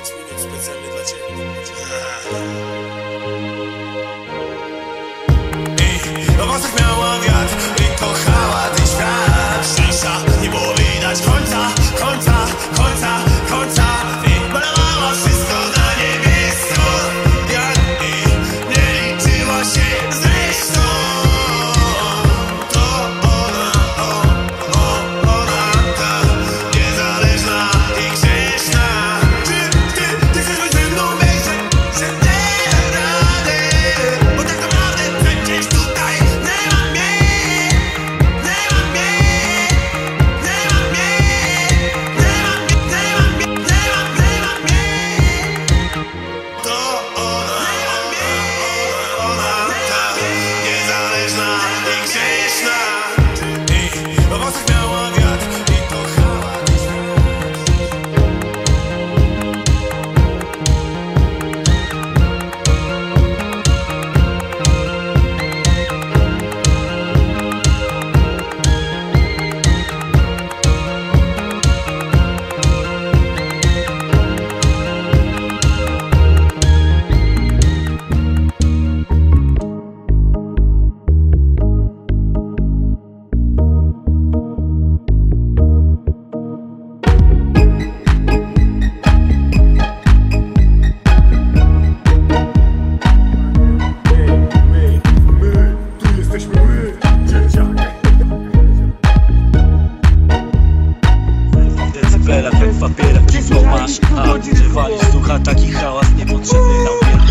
5 minut specjalnie dla ciebie. I na włosach miała wiatr i kochała ten świat. Szczęścia nie było widać końca, końca, końca, końca. I malowała wszystko na niebiesko, jak i nie liczyła się zresztą. To ona, ona ta niezależna i grzeszna. Ty chcesz być ze mną, wiesz, że nie dam rady, bo tak naprawdę przecież tutaj nie ma mnie, nie ma mnie, nie ma mnie, nie ma mnie, nie ma mnie, nie ma mnie. To ona ta niezależna i grzeszna. I na włosach miała wiatr i kochała ten świat. Decybelach jak w papierach, wszystko masz, a gdzie walisz ducha, taki hałas niepotrzebny nam wiele.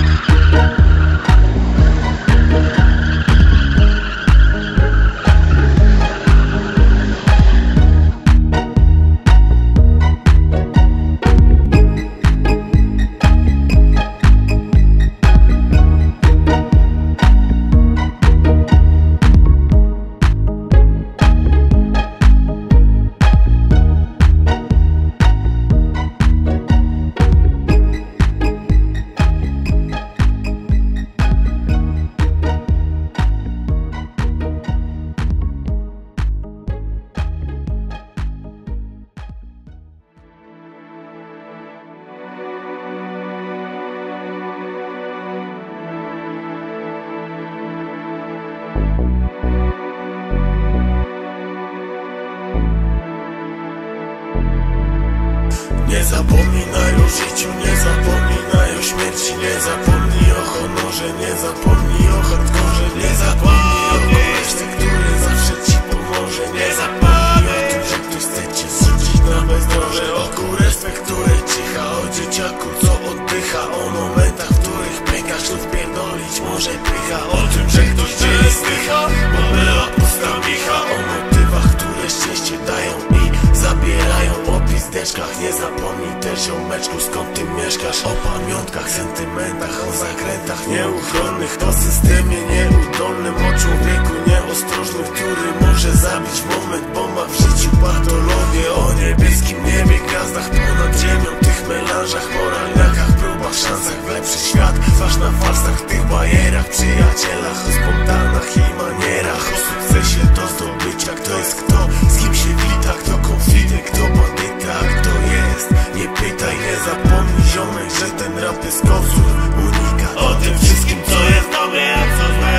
Nie zapominaj o życiu, nie zapominaj o śmierci, nie zapomnij o honorze, nie zapomnij o hardkorze, nie zapomnij o koleżce, który zawsze ci pomoże, nie zapomnij o tym, że ktoś chce cię zrzucić na bezdroże, o kurestwach, które cicha, o dzieciaku, co oddycha, o momentach, w których pękasz lub pierdolić może pycha, o tym, że ktoś cię nie zdycha, bo była pusta micha, o motywach, które szczęście dają i zabierają, o pizdeczkach. Nie zapomnij też, ziomeczku, skąd ty mieszkasz, o pamiątkach, sentymentach, o zakrętach nieuchronnych, o systemie nieudolnym, o człowieku nieostrożnym, który może zabić moment, bo ma w życiu patologię, o niebieskim niebie, gwiazdach ponad ziemią, tych melanżach, moralniakach, próbach, szansach w lepszy świat, twarz na falsach, tych bajerach, przyjacielach, o spontanach i manierach, o sukcesie do zdobycia, kto jest kto, z kim się wita, kto konfity, kto bandyta, kto jest. Nie pytaj, nie zapomnij, ziomek, że ten rap jest kosur, unikat. O tym wszystkim, co jest dobre, a co złe,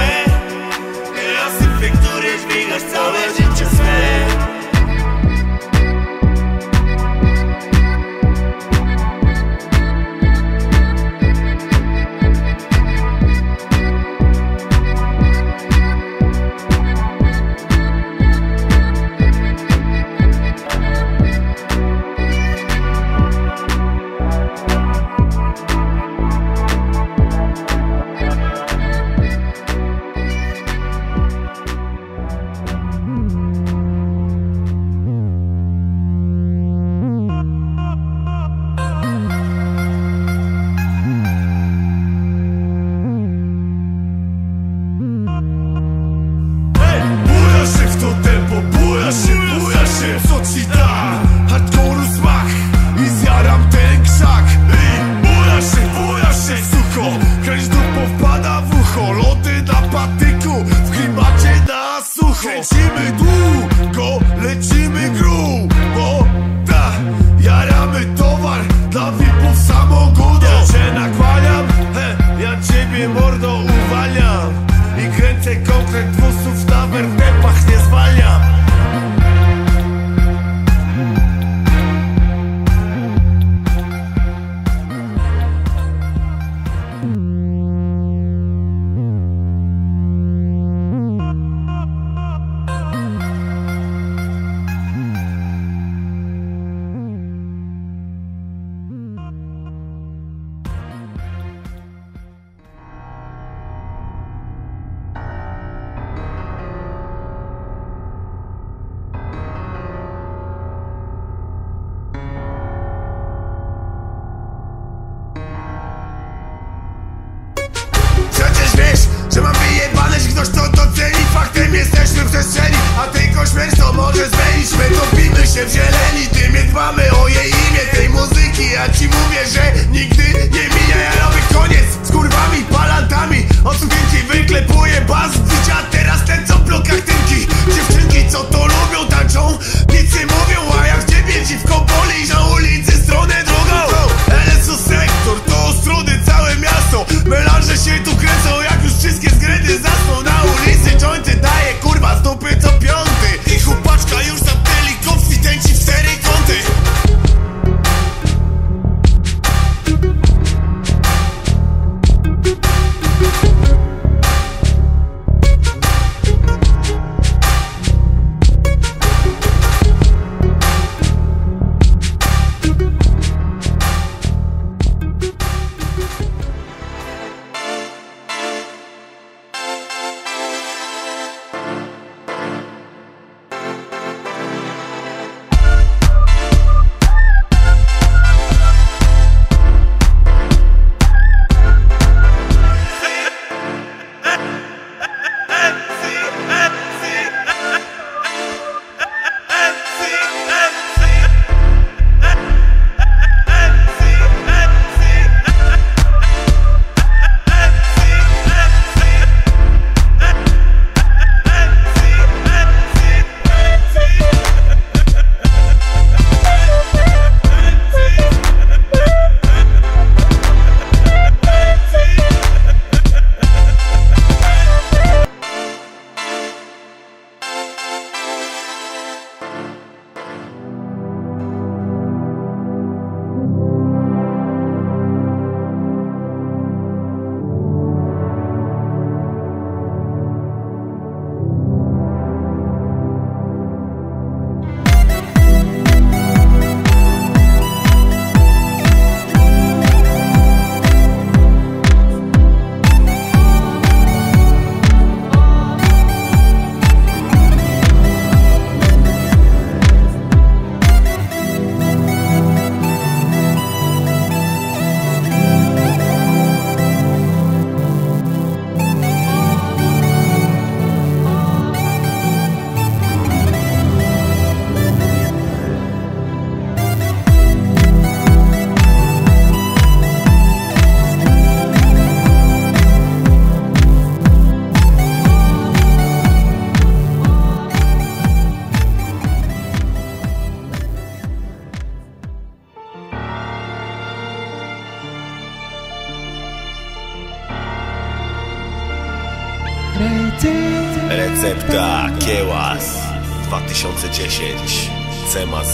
klasyfy, które dźwigasz całe życie swe. przestrzeni, a tylko śmierć to może zmienić. My topimy się w zieleni, dymie, dbamy o jej imię, tej muzyki. Ja ci mówię, że nigdy nie minie. Ja robię koniec z kurwami, palantami. Od sukienki wyklepuję bas bicia. Teraz ten co w blokach tynki. Dziewczynki co to lubią, tańczą, nic nie mówią. A jak ciebie dziwko boli na ulicy stronę drugą. LSO sektor to Ostrudy, całe miasto. Melanże się tu kręcą, jak już wszystkie zgredy zasną. Na ulicy jointy daje kurwa z dupy co piąty. I chłopaczka już zamknęli konfidenci w 4 kąty. Recepta Kiełas 2010 CMZ.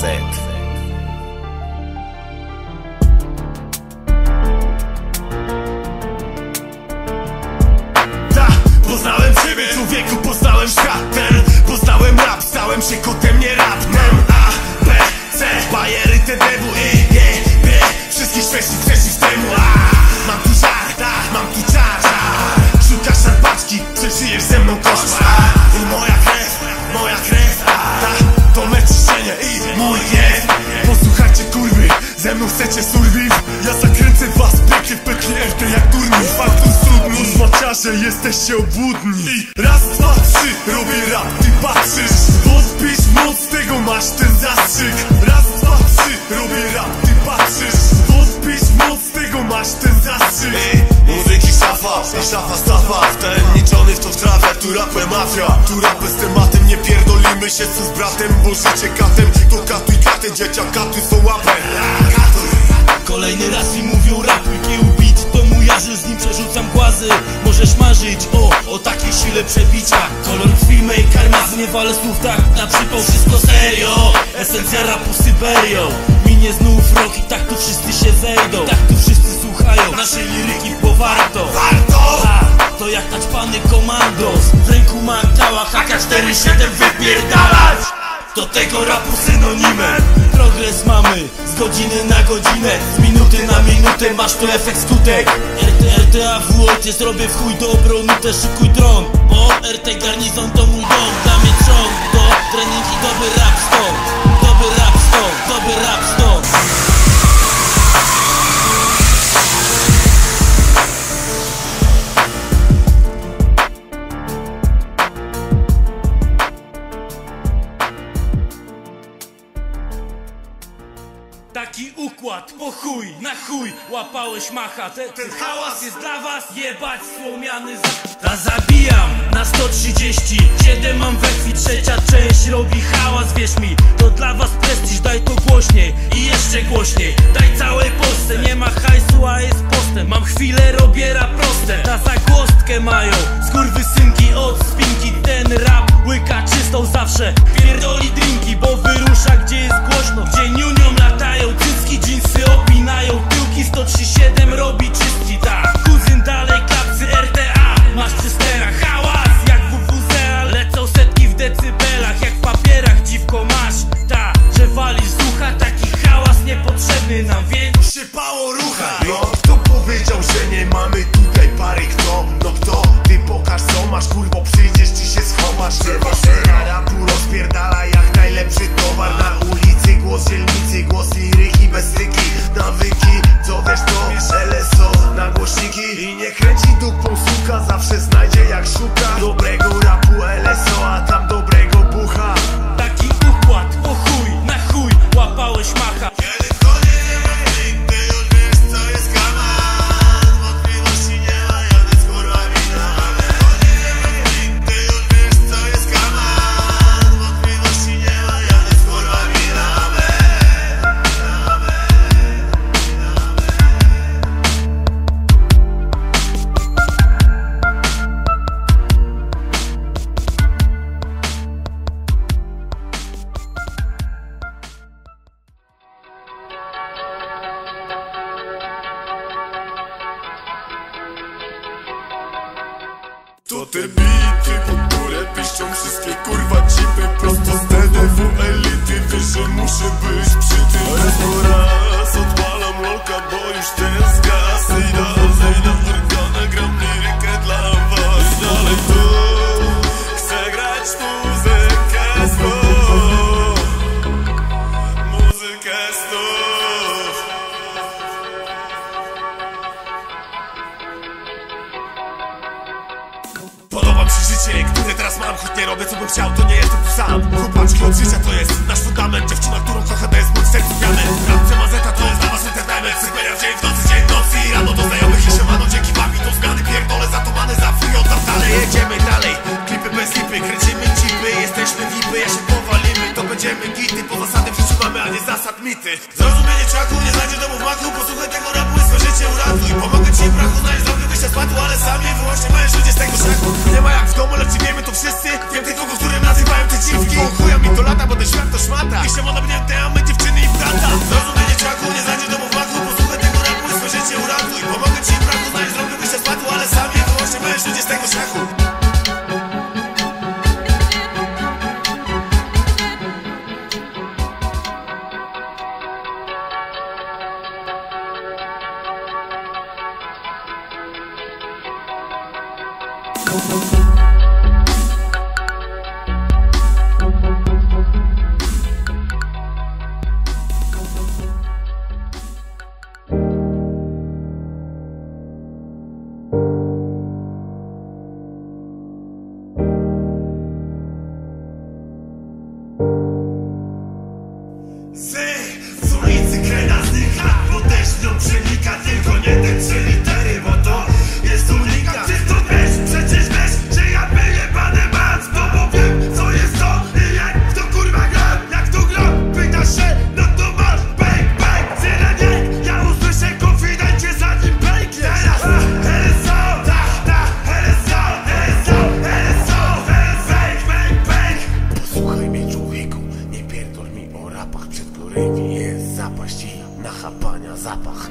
Poznałem ciebie, człowieku, poznałem świat ten. Poznałem rap, stałem się kotem, nie rapnem. A, B, C, bajery, TDW, I, E, B. Wszystkich śmiesznych przeciw temu. Mam tu żart, mam tu czar. Szukasz szarpaczki, przeżyjesz ze mną koszmar. I moja krew, to me ciśnienie i mój gniew. Posłuchajcie kurwy, ze mną chcecie surviv. Ja zakręcę was pięknie w petli RT jak turniej. Faktur trudny, maciarze, jesteście obłudni. I raz, dwa, trzy, robię rap, ty patrzysz. Podpisz moc, tego masz ten zastrzyk. Raz, dwa, trzy, robię rap, ty patrzysz. Podpisz moc, tego masz ten zastrzyk. Muzyki szafa, szafa stafa. Wtajemniczony w to w trawę, tu rapę mafia. Tu rapę z tematem, nie pierdolimy się co z bratem. Bo życie katem, to katuj katę. Dzieciakaty są łapę. Kolejny raz mi mówią rapuj, kiełbit to mój jarzy, z nim przerzucam głazy. Możesz marzyć o takiej sile przebicia. Kolor krwi, mej karmazyn, nie walę słów tak na przypał, wszystko serio. Esencja rapu Syberią. Minie znów rok i tak tu wszyscy się zejdą. Tak tu wszyscy słuchają naszej liryki, bo warto. To jak naćpany komandos. W ręku ma kałach AK-47 wypierdalać. Do tego rapu synonimem. Progres mamy z godziny na godzinę, z minuty na minutę, masz tu efekt skutek. RTAW ojciec, robię w chuj dobrą nutę, szykuj dron. Bo RT garnizon to mój dom. Dla mnie ciąg do trening i dobry rap stąd. Dobry rap stąd, dobry rap stąd. Taki układ, po chuj, na chuj, łapałeś macha. Ten hałas jest dla was, jebać słomiany Ta zabijam na 137 mam we krwi, trzecia część robi hałas. Wierz mi, to dla was prestiż, daj to głośniej i jeszcze głośniej. Daj całej Polsce, nie ma hajsu, a jest postęp. Mam chwilę, robię rap proste, na zagłostkę mają skurwysynki od spinki. Ten rap łyka czystą zawsze, pierdoli drinki, bo wyrusza gdzie jest głośno, gdzie niunią latają cycki, dżinsy opinają tyłki. 137 robi czystki, tak. Kuzyn dalej klapsy RTA, masz przy sterach hałas jak WWZA, lecą setki w decybelach jak w papierach. Dziwko masz, ta, że walisz z ucha, taki hałas niepotrzebny nam, więc Szypało rucha. No, kto powiedział, że nie mamy tutaj pary? Kto? No kto? Ty pokaż co masz, kurwo, przyjdziesz czy się schowasz. Scena rapu rozpierdala jak najlepszy towar. Na ulicy głos dzielnicy, głos liryki bez styki. Nawyki, co wiesz to? LSO na głośniki. I nie kręci dupą suka, zawsze znajdzie jak szuka dobrego rapu LSO, a tam dobrego bucha. taki układ, po chuj, na chuj, łapałeś macha. Kiedy w konie nie ma nikt, ty już wiesz co jest kaman. Wątpliwości nie ma, jadę z kurwa wina. Ale w konie nie ma nikt, ty już wiesz co jest kaman. Wątpliwości nie ma, jadę z kurwa wina. To te bity, pod które piszczą wszystkie kurwa cipy. Prosto z TDW elity, wiesz, że muszę być przy tym. Raz odpalam lolka, bo już ten zgas. I dalej na organa gram lirykę dla was. Dalej tu chcę grać muzykę znów. Muzykę znów. Podoba mi się życie, które teraz mam. Choć nie robię co bym chciał, to nie jestem tu sam. Chłopaczki od życia to jest nasz fundament. Dziewczyna, którą kocham, to jest mój sercu diament. Rap Mazeta to jest dla was internetem. Sypienia w dzień w nocy i rano do znajomych i siemano. Dzięki wam i to zmiany pierdolę, zatomany za free od tam dalej. Jedziemy dalej, klipy bez lipy, kręcimy cipy. Jesteśmy vipy, ja się powalimy, to będziemy gity. Bo zasady w życiu mamy, a nie zasad mity. Zrozumienie czaku, nie znajdzie domu w maku. Posłuchaj tego rapu i swoje życie uratuj. Pomogę ci w brachu, znaleźć drogę wyjścia z patu, ale sami wyłącznie będziesz ludzie z tego szaku. Nie ma jak w domu, lecz wiemy to wszyscy. Wiem tylko, w którym nazywają te dziwki. Chuja mi to lata, bo ten świat to szmata. I się modabnięte, a my dziewczyny i brata. Zrozumienie czaku, nie znajdzie domu w maku. Posłuchaj tego rapu i swoje życie uratuj. Pomogę ci w brachu, znaleźć drogę wyjścia z patu, ale sami wyłącznie będziesz ludzie z tego szaku. Z ulicy krena znika, bo deszcz nią przenika. Tylko nie te 3 litery, bo to jest unikat. Ty to wiesz, przecież wiesz, że ja wyjebany mam. Z tobą wiem, co jest to i jak to kurwa gram. Jak to gram, pytasz się, no to masz bang, bang. Tyle nie, ja usłyszę konfidencie zanim pęknie. Teraz LSO, LSO, LSO, LSO, bang, bang, bang. Posłuchaj mnie, człowieku, nie pierdol mi o rapach, przed którymi jest zapaść i nachapania zapach.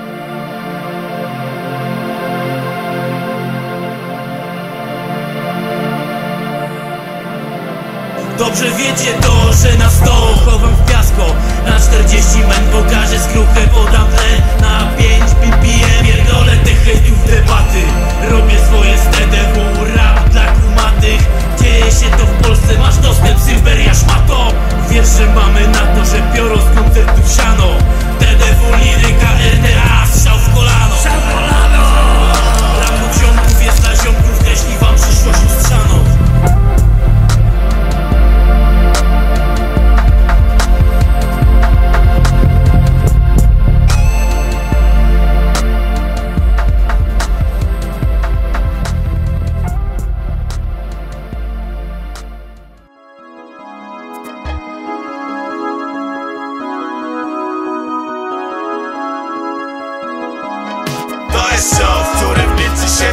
Dobrze wiecie to, że na stoł chowam w piasko. Na 40 men pokażę skruchę, podam tle. Na 5 ppm pierdolę tych hejtów debaty. Robię swoje z TDW, rap dla kumatych. Dzieje się to w Polsce, masz dostęp, Sylweria szmato. Wiesz, że mamy na to, że biorą z koncertów siano. TDW, liryka, RTA, strzał w kolano. Rapu ziomków jest dla ziomków, jeśli wam przyszłość lustrzano.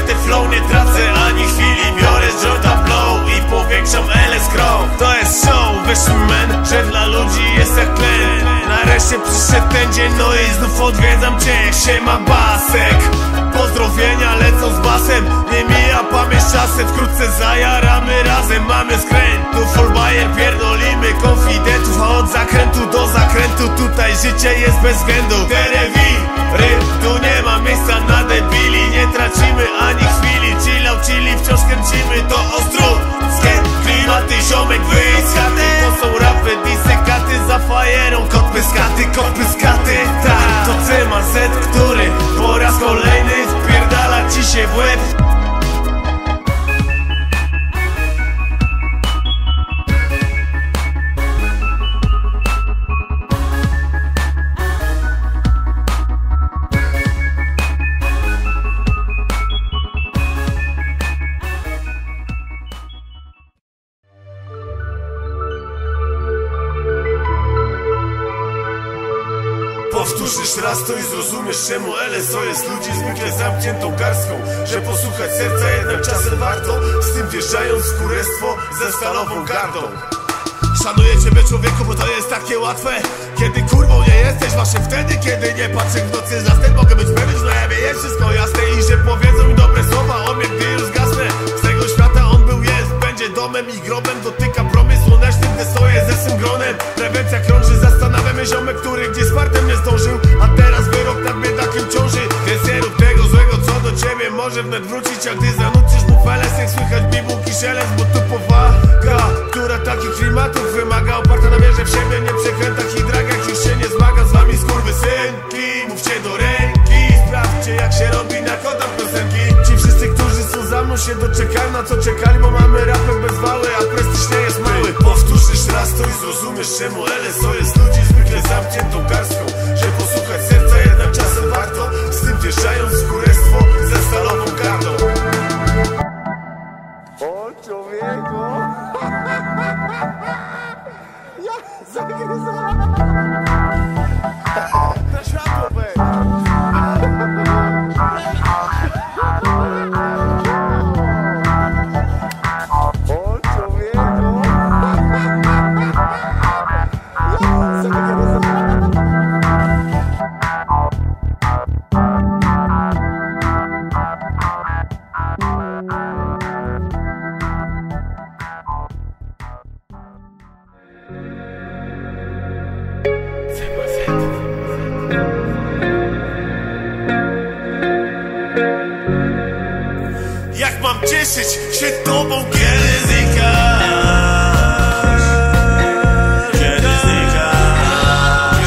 te flow nie tracę ani chwili. Biorę Jordan Blow i powiększam LS Crow. To jest show, wiesz man, że dla ludzi jest jak tlen. Nareszcie przyszedł ten dzień, no i znów odwiedzam cię. Siema Basek, pozdrowienia lecą z basem. Nie mija pamięć czasem, wkrótce zajaramy razem. Mamy skręt, tu full bajer, pierdolimy konfidentów. A od zakrętu do zakrętu tutaj życie jest bez względu. Terewiry, tu nie ma miejsca na debili. Nie tracimy ani chwili, chili wciąż kręcimy. To ostródzkie klimaty, ziomek wyjdź z chaty. To są rapy, disekaty za fajerą. Kot pyskaty, tak, to CMZ, który po raz kolejny wpierdala ci się w łeb. Powtórzysz raz to i zrozumiesz, czemu LSO jest ludzi zwykle zamkniętą garstką. Że posłuchać serca jednak czasem warto, z tym wjeżdżając w kurestwo ze stalową gardą. Szanuję ciebie człowieku, bo to jest takie łatwe. Kiedy kurwą nie jesteś, właśnie wtedy, kiedy nie patrzę w nocy. Za wtedy mogę być pewien, że na jawie jest wszystko jasne. I że powiedzą mi dobre słowa o mnie, gdy już zgasnę. Z tego świata on był, jest, będzie domem i grobem. Dotyka promień słonecznych, gdy stoję ze swym gronem. Prewencja krąży, zastanawiamy ziomek, który gdzieś fartem nie zdążył. A teraz wyrok nad biedakiem ciąży. Więc nie rób tego złego, co do ciebie może wnet wrócić. A gdy zanucisz mu feles, jak słychać bibułki szelest. Bo tu powaga, która takich klimatów wymaga, oparta na wierze w siebie, nie przekrętach i dragach. Już się nie zmaga z wami skurwysynki. Mówcie do ręki, sprawdźcie jak się robi na kodach piosenki. Ci wszyscy, którzy są za mną, się doczekają na co czekali, bo mamy rapek bez wały, a prestiż nie jest mały. Powtórzysz raz to i zrozumiesz, czemu LSO jest ludzi zwykle zamkniętą garstką. Że posłuchać serca jednak czasem warto, z tym wjeżdżając w kurestwo ze stalową gardą. O człowieku! Ja zagryzam! Na światło weź! O człowieku! Ja zagryzam! Jak mam cieszyć się tobą, kiedy znikasz? Kiedy znikasz?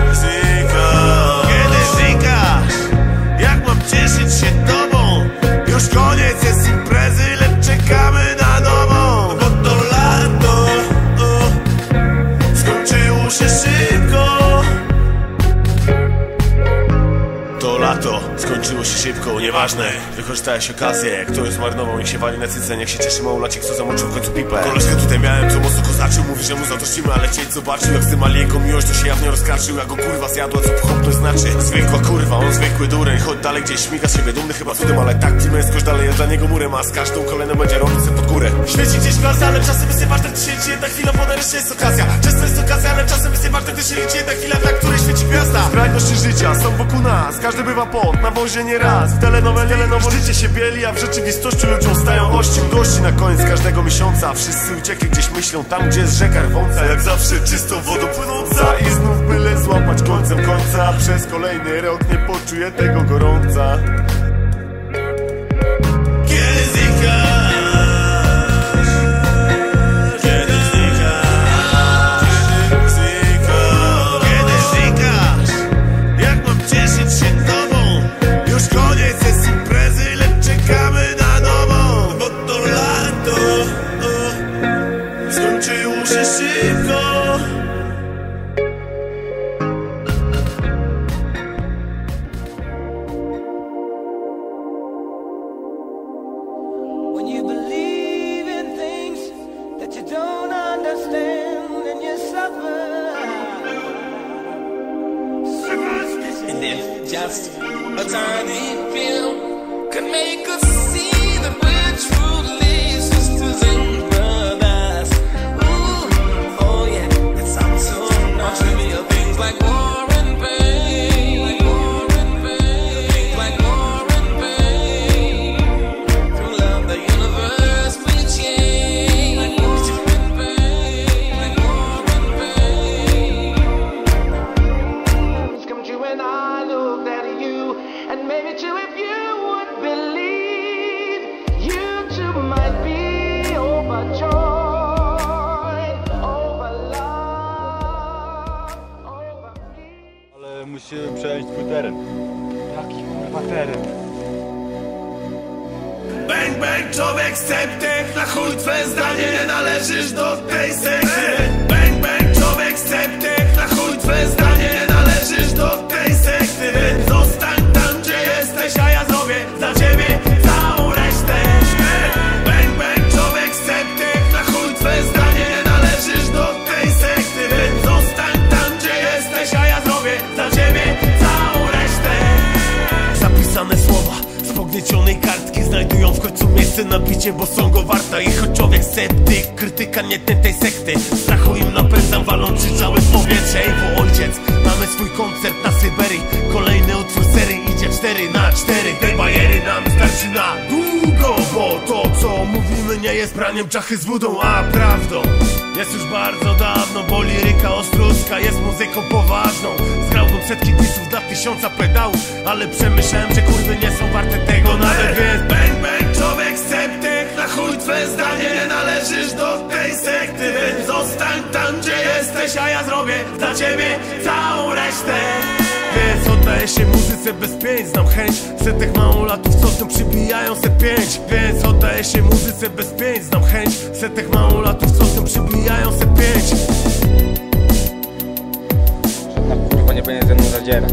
Kiedy znikasz? Jak mam cieszyć się tobą? Już koniec jest imprezy, lecz czekamy na nową. Bo to lato skończyło się szybko. To lato skończyło się szybko, nieważne. Wykorzystałeś okazję, jak to jest marnową. Niech się wali na cyce, niech się cieszy małolacik, co zamoczył w końcu pipę. Koleżkę tutaj miałem, co mocno kozaczył. Mówi, że mu zadościmy, ale cieć zobaczył. Jak zdymali jego miłość, to się jawnie rozkarczył. Jak go kurwa zjadła, co pochopność znaczy. Zwykła kurwa, on zwykły dureń. Chodź dalej gdzieś, śmiga z siebie dumny chyba cudem. Ale tak ci męskość dalej jest dla niego murem. A z każdą kolejną będzie robić sobie pod górę. Świeci gdzieś gwiazda, ale czasem jest nieważne, gdy się liczy jedna chwila, bo nareszcie jest okazja. Często jest okazja, ale czasem jest nieważne, gdy się liczy jedna chwila, dla której świeci gwiazda. Skrajności życia są wokół nas, każdy bywa pod na wozie nie raz. W telenoweli życie się bieli, a w rzeczywistości ludziom stają ości. Mdłości na koniec każdego miesiąca. Wszyscy uciekli gdzieś myślą tam, gdzie jest rzeka rwąca. Jak zawsze czystą wodą płynąca. I znów byle złapać końcem końca. Przez kolejny rok nie poczuję tego gorąca. Kiedy znikasz? Kiedy znikasz? Kiedy znikasz? Jak mam cieszyć się tobą? Już koniec jest imprezy, lecz czekamy na nową. Bo to lato skończyło się szybko. When you believe in things that you don't understand and you suffer. And then just a tiny film can make us see that we're truly sisters and brothers. Ooh, oh yeah, it's up to now. Trivial things like war and pain, like war and pain, things like war and pain. Through love, the universe will change. Like war and pain, like war and pain. It's come true when I looked at you, and maybe too if you would believe, you too might be overjoyed, over love, over me. Ale musimy przejść swój teren. Jaki kurwa teren? Bang bang, człowiek sceptyk, na chuj twe zdanie, nie należysz do tej sekty. Bang bang, człowiek sceptyk, na chuj twe zdanie, nie należysz do tej sekty. Więc zostań tam, gdzie jesteś, a ja zrobię za ciebie całą resztę. Bang bang, człowiek sceptyk, na chuj twe zdanie, nie należysz do tej sekty. Więc zostań tam, gdzie jesteś, a ja zrobię za ciebie całą resztę. Zapisane słowa z pogniecionej kartki znajdują w końcu miejsce na bicie, bo są go warta. I choć człowiek sceptyk, krytyka nie tej sekty, strachu im napędzam, walą krzyczały w powietrze. Ej, bo ojciec, mamy swój koncert na Syberii, kolejny utwór serii idzie 4x4. Tej bajery nam starczy na długo, bo to co mówimy nie jest braniem czachy z wodą, a prawdą jest już bardzo dawno, bo liryka ostruska jest muzyką poważną. Zgrałbym setki pisów dla 1000 pedałów, ale przemyślałem, że kurwy nie są warte tego nawet. Więc bang bang, człowiek sceptyk, na chuj twe zdanie, nie należysz do tej sekty. Więc zostań tam, gdzie jesteś, a ja zrobię dla ciebie całą resztę. Więc oddaję się muzyce bez pięć, znam chęć setek małolatów, co z nią przybijają se 5. Więc oddaję się muzyce bez pięć, znam chęć setek małolatów, co z nią przybijają se 5. Żadna kurwa nie będzie ze mną zadzierać.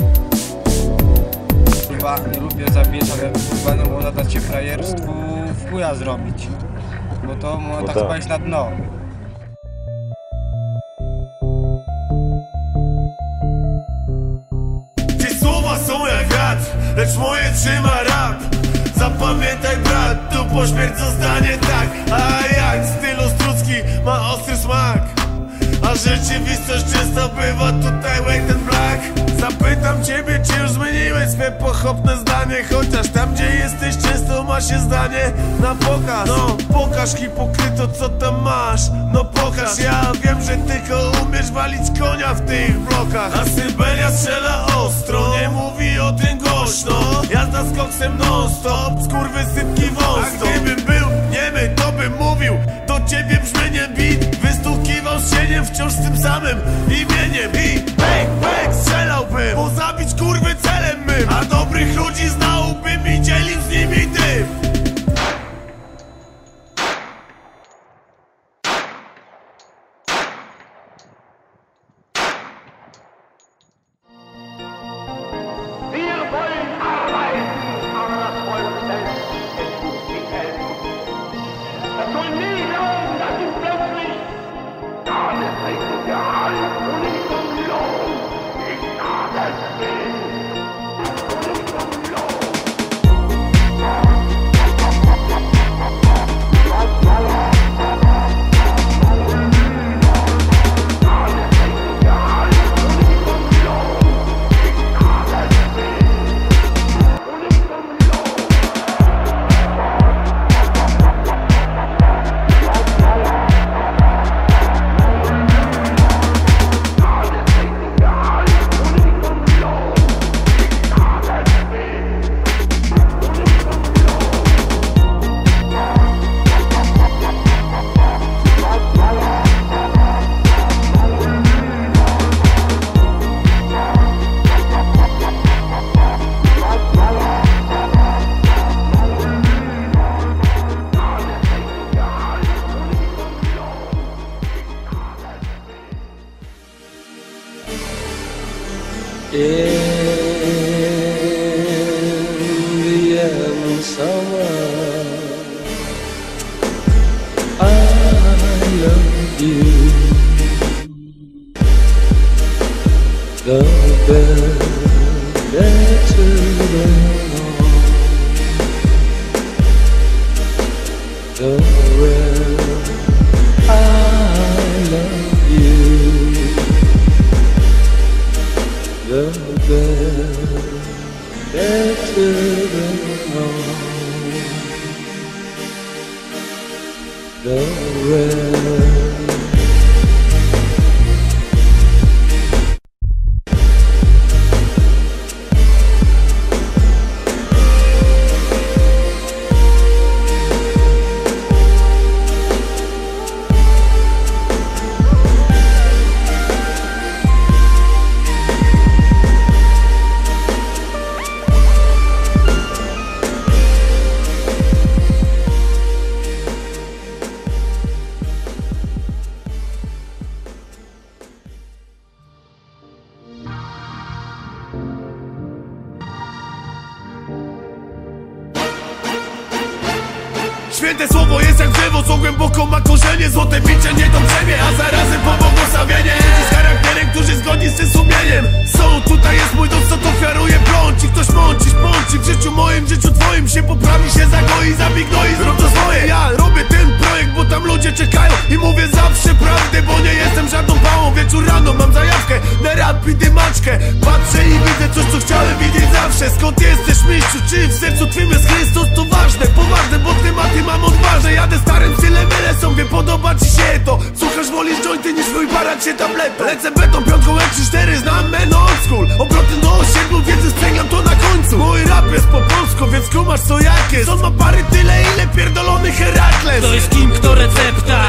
Kurwa, nie lubię zabijać, ale kurwa nie można dać się frajerstwu w chuja zrobić. Bo to można tak chyba iść na dno. Słowa są jak wiatr, lecz moje trzyma rap. Zapamiętaj brat, tu po śmierć zostanie tak. A jak styl ostrucki ma ostry smak, a rzeczywistość często bywa tutaj wait and black. Zapytam ciebie, czy już zmieniłeś swe pochopne zdanie, chociaż tam gdzie jesteś często ma się zdanie na pokaz. No pokaż hipokryto, co tam masz, no pokaż. Ja wiem, że tylko umiesz walić konia w tych blokach, a Syberia strzela ostro, nie mówi o tym głośno. Jazda z koksem non stop, skurwysynki wąs. A gdybym był niemy, to bym mówił do ciebie brzmieniem beat, wystukiwał z cieniem wciąż z tym samym imieniem. I bang bang strzelałbym, bo zabić kurwy celem mym, a dobrych ludzi znałbym i dzielił z nimi dym. Wir wollen arbeiten, aber das wollen selbst den Tod nicht helfen. Das soll nie glauben, dass sie plötzlich alles richtige Hand und nicht um Lohn. Ich sage es nicht. Und nicht um Lohn. In the end, summer, I love you. The better the the world. I love you, the best, better than all the rest. Święte słowo jest jak drzewo, co głęboko ma korzenie. Złote bicie nie to brzemię, a zarazem pobłogosławienie. Z charakterem, którzy zgodni z tym sumieniem są. Tutaj jest mój dom, co to ofiaruje broń. Ci ktoś mąci, w życiu moim, w życiu twoim. Się poprawi, się zagoi, zabignoi, zrób to swoje. Ja robię ten projekt, bo tam ludzie czekają. I mówię zawsze prawdę, bo nie jestem żadną pałą. Wieczór rano mam zajawkę na rap i dymaczkę. Patrzę i widzę coś, co chciałem widzieć zawsze. Skąd jesteś, mistrzu? Czy w sercu twym jest Chrystus? To ważne, poważne, bo tematy mam odważne. Jadę starym stylem, są, wie, podoba ci się to. Słuchasz, wolisz jointy niż wyparać się tabletą. Lecę beton, piątką E3-4, znam meno old school. Obroty do osiedlu, wiedzy sprzęgam to na końcu. Mój rap jest po polsku, więc kumasz co jak jest. On ma pary tyle, ile pierdolony Herakles. To jest kim, kto recepta.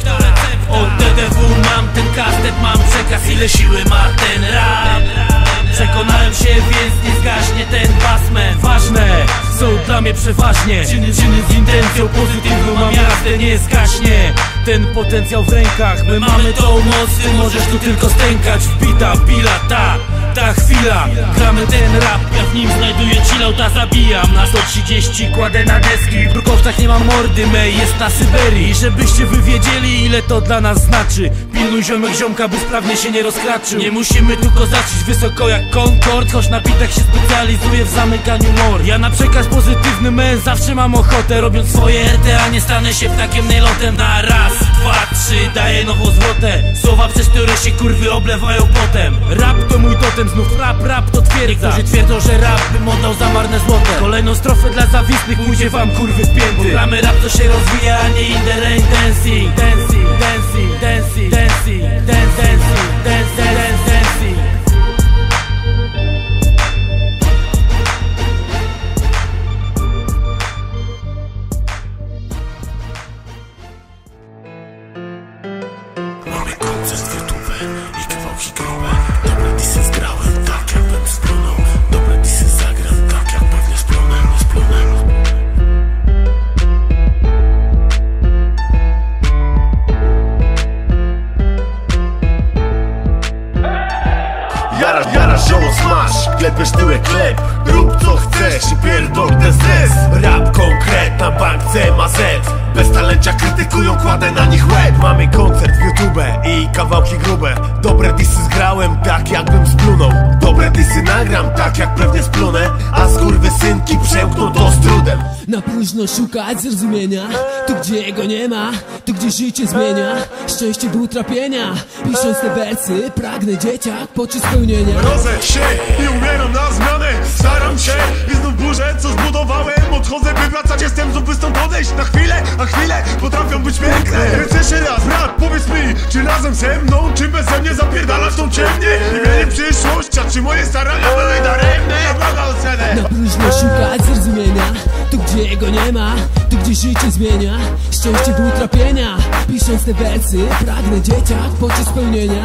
Od DDW mam ten kastet, mam przekaz, ile siły ma ten rap. Przekonałem się, więc nie zgaśnie ten basment. Ważne są dla mnie przeważnie czyny z intencją pozytywną. Mam jazdę, nie zgaśnie ten potencjał w rękach. My mamy tą moc, ty możesz tu tylko stękać. Wbita pila, ta chwila. Gramy ten rap, ja w nim znajduję chillouta, zabijam. Na 130 kładę na deski. W brukowcach nie mam mordy, mej jest na Syberii. I żebyście wy wiedzieli, ile to dla nas znaczy. Pilnuj ziomek ziomka, by sprawnie się nie rozkraczył. Nie musimy tylko zacząć wysoko jak Concord, choć na bitach się specjalizuję w zamykaniu mord. Ja na przekaz pozytywny men zawsze mam ochotę. Robiąc swoje RTA nie stanę się ptakiem najlotem. Na raz, dwa, trzy daję nową zwrotę. Słowa, przez które się kurwy oblewają potem. Rap to mój totem, znów rap to twierdza. Niektórzy twierdzą, że rap bym oddał za marne złote. Kolejną strofę dla zawisnych pójdzie wam kurwy w pięty. Gramy rap, to się rozwija, a nie in the rain. Dancing, dancing, dancing, dancing, dancing, dancing, dancing, dancing. Mamy koncert w YouTube i kawałki grube. Dobre disy zgrałem, tak jakbym splunął. Dobre disy zagram, tak jak pewnie splunę. Jarasz zioło smash, klepiesz tyłek chleb. Rób co chcesz i pierdol ten stres. Rap konkretna, bank C ma Z. Bez talencia krytykują, kładę na nich łeb. Mamy koncert w YouTube i kawałki grube. Dobre disy zgrałem, tak jakbym splunął. Dobre disy nagram, tak jak pewnie splunę. A skurwysynki przełkną to z trudem. Na próżno szukać zrozumienia, tu gdzie jego nie ma, tu gdzie życie zmienia. Szczęście do utrapienia, pisząc te wersy pragnę dzieciak poczuć spełnienia. Rodzę się i umieram na zmianę. Staram się i znów burzę, co zbudowałem. Odchodzę, by wracać, jestem znów stąd odejść na chwilę, a chwile potrafią być piękne. Więc jeszcze raz, brat, powiedz mi, czy razem ze mną, czy beze mnie zapierdalasz tą ciemnię? I mieli przyszłość, a czy moje starania były daremne? Ja błagam o cenę. Na próżno szukać zrozumienia, tu gdzie jego nie ma, tu gdzie życie zmienia. Szczęście do utrapienia, pisząc te wersy pragnę dzieciak poczuć spełnienia.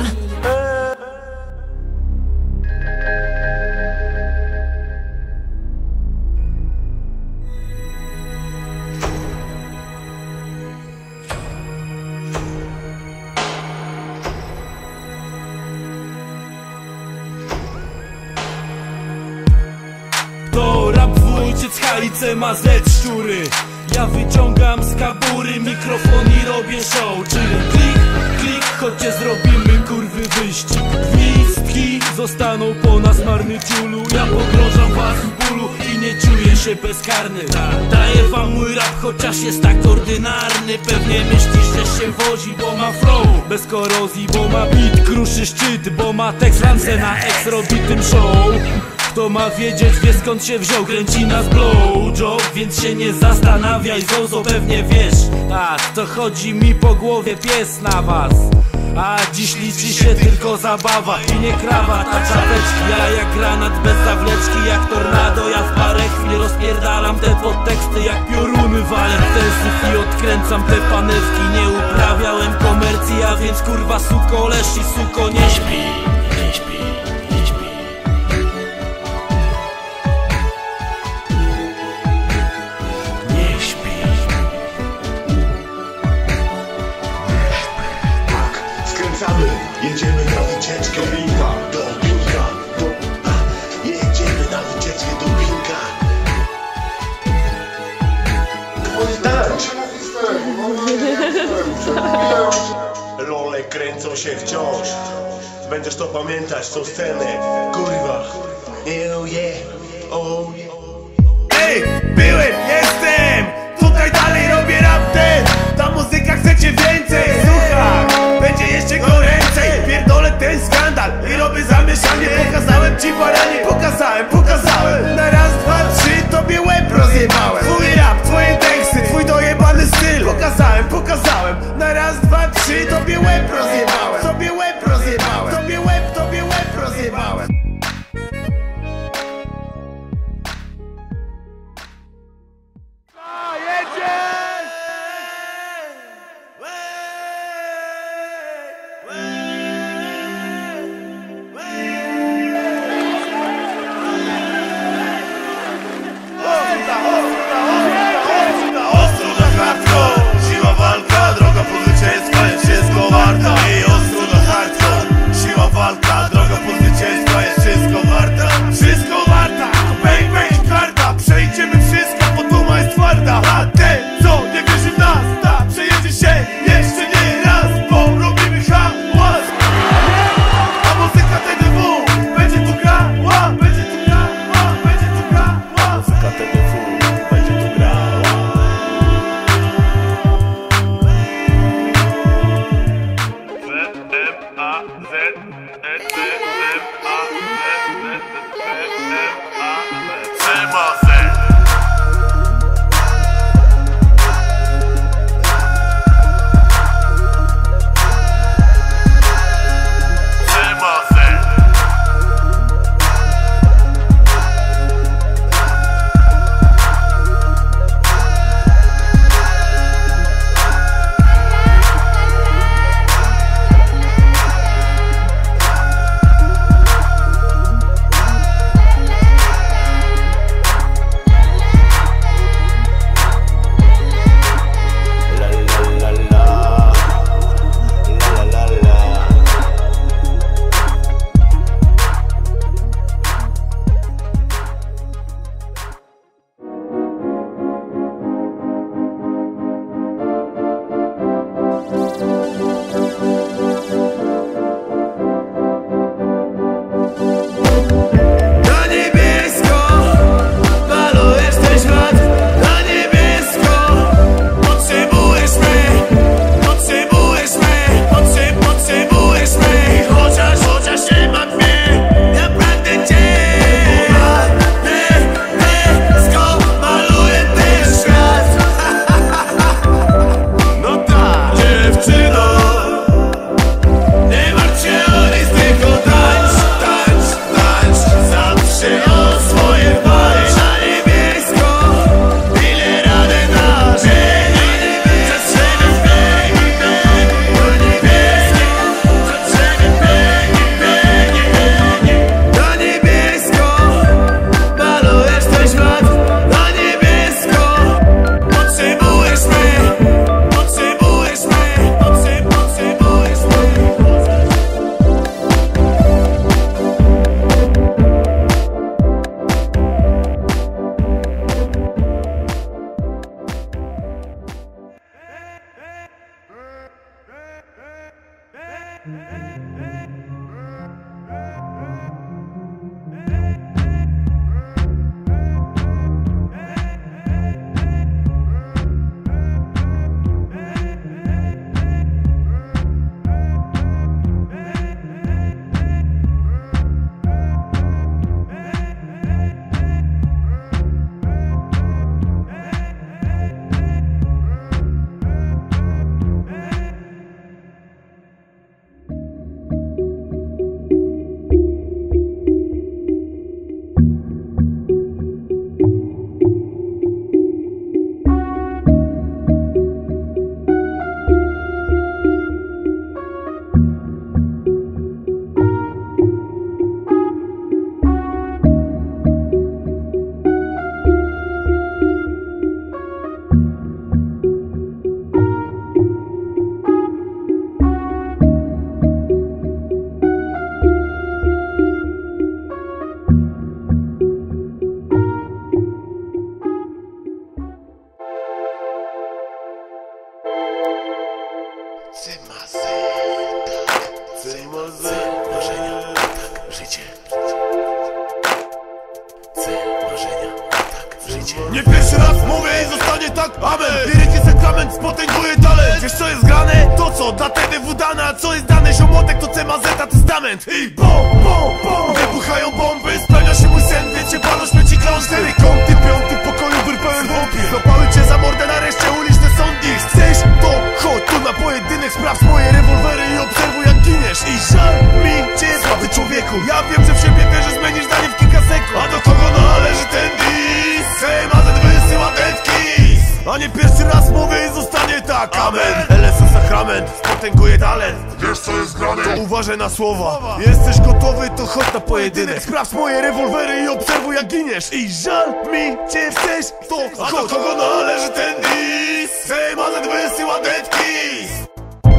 To rap ojciec HIC ma Z szczury. Ja wyciągam z kabury mikrofon i robię show. Czyli klik, klik, chodźcie zrobimy kurwy wyścig. Gwizd, Dni zostaną po nas marny ciulu. Ja pogrążam was w bólu i nie czuję się bezkarny. Daję wam mój rap, chociaż jest tak ordynarny. Pewnie myślisz, że się wozi, bo ma flow bez korozji, bo ma beat, kruszy szczyt, bo ma tekst rance na ex robi tym show. Kto ma wiedzieć, wie skąd się wziął, kręci nas blowjob, więc się nie zastanawiaj, Zozo, pewnie wiesz. Tak, to chodzi mi po głowie pies na was. A dziś liczy się tylko zabawa i nie krawat, a czapeczki. Ja jak granat bez zawleczki, jak tornado. Ja w parę chwil rozpierdalam te podteksty, jak pioruny walę w ten syf i odkręcam te panewki. Nie uprawiałem komercji, a więc kurwa suko leż i suko nie śpi. Nie śpi, nie śpi. Nie śpi. Skręcamy, jedziemy na wycieczkę do Pinka, jedziemy na wycieczkę do Pinka. Tańcz! Lole kręcą się wciąż. Będziesz to pamiętać, tą scenę. Kurwa. Oh yeah, oh yeah. Ej, byłem, jestem! Tutaj dalej robię rap ten. Ta muzyka chcecie więcej, słuchaj. Będzie jeszcze goręcej. Pierdolę ten skandal i robię zamieszanie. Pokazałem ci baranie, pokazałem. Na raz, dwa, trzy tobie łeb rozjebałem. Twój rap, twoje teksty, twój dojebany styl. Pokazałem. Na raz, dwa, trzy tobie łeb rozjebałem. Tobie łeb rozjebałem. Nie pierwszy raz mówię i zostanie tak, amen. Liryk jest sakrament, spotęguje talent. Wiesz co jest grane? To co dla TDW dane, a co jest dane? Ziomotek to CMZ, testament. I bom, bom, bom, wybuchają bomby. Spełnia się mój sen, wiecie, palo śmieci klon. 4 kąty, 5 pokoju, byr pełen wątpi. Złapały cię za mordę, nareszcie uliczne sądy. Chcesz to? Chodź tu na pojedynek, sprawdź moje rewolwery i obserwuj jak giniesz. I żal mi cię, słaby człowieku. Ja wiem, że w siebie wierzysz, zmienisz zdanie w kilka sekund. A do kogo należy ten dis? CMZ wysyła dead kiss. A nie pierwszy raz mówię i zostanie tak, amen. LSO sakrament, spotęguje talent. Wiesz co jest grane? To uważaj na słowa. Jesteś gotowy, to chodź na pojedynek. Sprawdź moje rewolwery i obserwuj jak giniesz. I żal mi cię, chcesz to? A do kogo należy ten dis? CMZ wysyła dead kiss.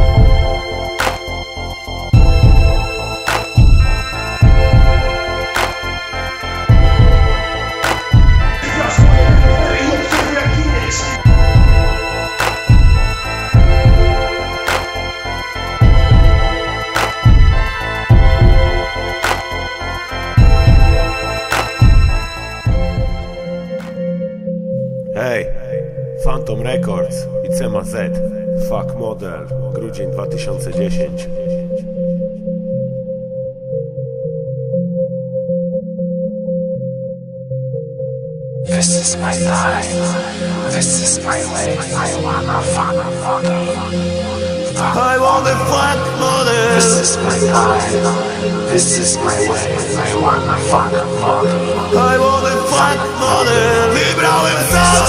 Hej, Phantom Records i CMZ, Fuck Model, grudzień 2010. This is my life, this is my way, I wanna fuck model. I wanna fuck model. This is my life, this is my way, I wanna fuck model. I wanna fuck model. Wybrałem sam.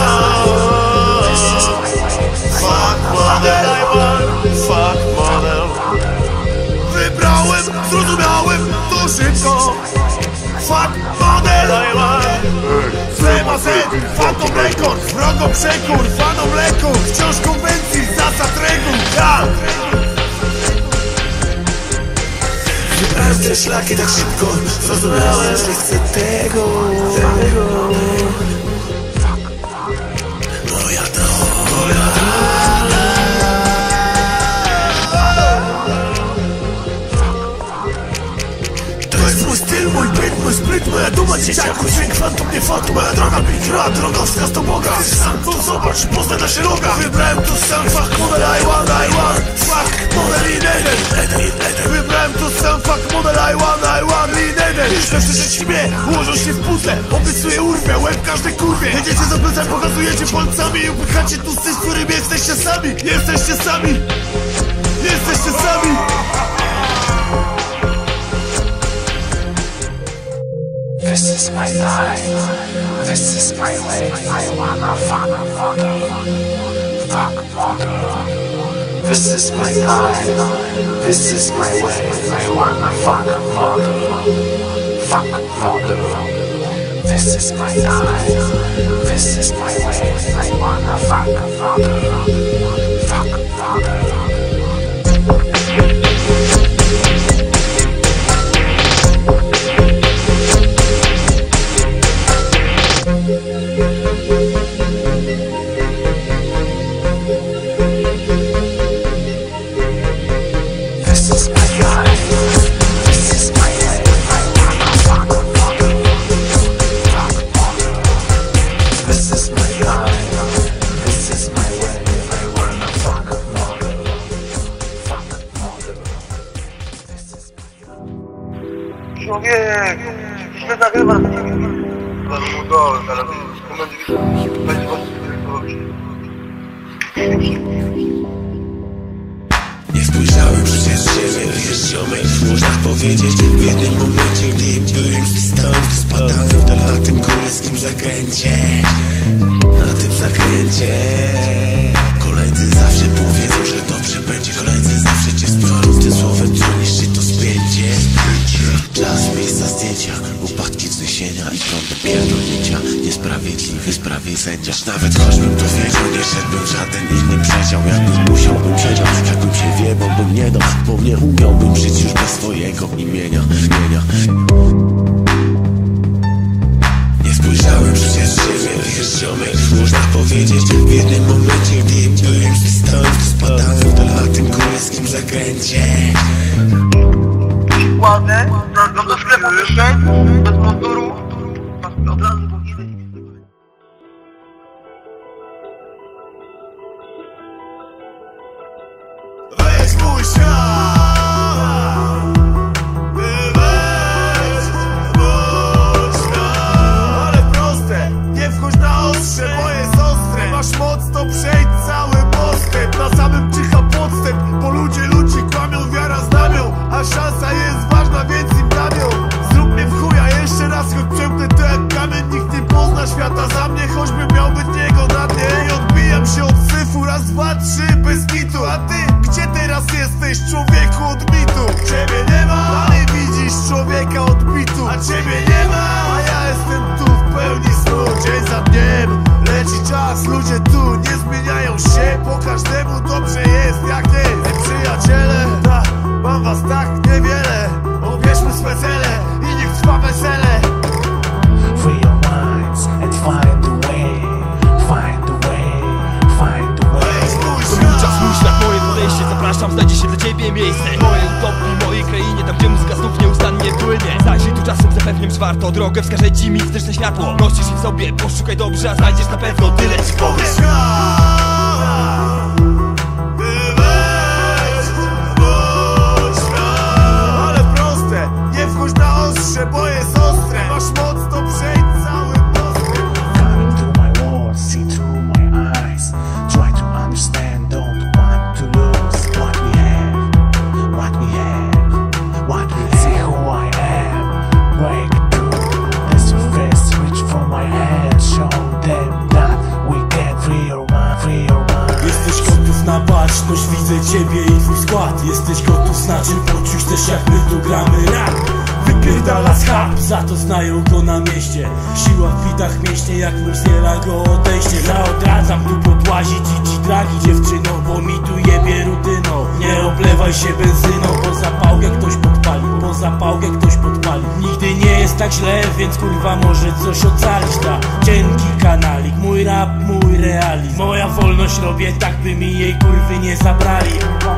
Fuck model, I want fuck model. Wybrałem, zrozumiałem to szybko. Fuck model, I want. CMZ, Phantom Records, wrogo przekór, fanom leków, wciąż konwencji, zasad reguł, ja! Wybrałem te szlaki tak szybko, zrozumiałem, że chcę tego. Moja droga. To jest mój styl, mój byt, mój spryt, moja duma, dzieciaku, dźwięk fantom, nie fantom, moja droga, big rad, drogowskaz to Boga. Chcesz sam to zobacz, poznaj nasze roga. Wybrałem tu sam, fuck model, I want, fuck model in eden. Wybrałem tu sam, fuck model, I want in eden. Już we wszystkich mnie, ułożą się w puzzle, obiecuję urwę, łeb każdej kurwie. Jedziecie za plecem, pokazujecie palcami i upychacie tu z którym jesteście sami. Jesteście sami. Jesteście sami. This is my life, this is my way, I wanna fuck model. Fuck model. This is my life, this is my way, I wanna fuck model. Fuck model. This is my life, this is my way, I wanna fuck model. Fuck model. Człowiek, źle nagrywasz. Zaraz mu dołem, zaraz będzie Nie spojrzałem przecież ciebie, wiesz ziomek, można powiedzieć. W jednym momencie, gdy byłem stąd, spadałem na tym królewskim zakręcie. Na tym zakręcie. Koledzy zawsze powiedzą, że dobrze będzie. Koledzy zawsze cię sprzorą tym słowem, co niszczy to spięcie. Czas, miejsca, zdjęcia, upadki, wzniesienia i prądy pierdolnięcia. Niesprawiedliwy sprawie sędziarz. Nawet choćbym to wiedział, nie szedłbym w żaden inny przedział. Jakbym musiał, bym siedział, jakbym się wiebał, bym nie dał, bo nie umiałbym żyć już bez swojego imienia. Nie spojrzałem przecież ciebie, wiesz ziomek, można powiedzieć. W jednym momencie, gdy byłem stąd, spadałem na tym królewskim zakręcie. ładne, do sklepu wyszedł, bez munduru, od razu powinieneś. ciebie nie ma, a ja jestem tu w pełni snu. Dzień za dniem leci czas, ludzie tu nie zmieniają się. Po każdemu dobrze jest jak jest. Przyjaciele, mam was tak niewiele. Obierzmy swe cele i niech trwa wesele. Free your minds and find a way, find a way, find a way. To mój czas, mój świat, moje podejście. Zapraszam, znajdzie się dla ciebie miejsce. Mojej utopii, mojej krainie, tam gdzie muzyka znów nieustannie płynie. Zajrzyj tu czasem, zapewniam, że warto. Drogę wskaże ci mistyczne światło. Nosisz je w sobie, poszukaj dobrze, a znajdziesz na pewno tyle ci powiem. Ale proste, nie wchodź na ostrze, bo jest ostre. Masz moc, to przejdź całym mostrem. Coming through my walls, see through my eyes. Try to understand, don't want to lose what we have, what we have, what we have. See who I am, break through the surface, reach for my hand. Show them that we can free your mind, free your mind. Jesteś gotów na baczność, widzę ciebie i twój skład. Jesteś gotów na czym poczuć też jak my tu gramy rap. Wypierdala schab, za to znają go na mieście. Siła w bitach mieście, jak rozdziela go odejście. Zaodradzam tu podłazić i ci dragi dziewczyno, bo mi tu jebie rutyną. Nie oblewaj się benzyną, bo zapałkę ktoś podpali, bo zapałkę ktoś podpali. Nigdy nie jest tak źle, więc kurwa może coś ocalić. Ta cienki kanalik, mój rap, mój realizm. Moja wolność robię tak, by mi jej kurwy nie zabrali.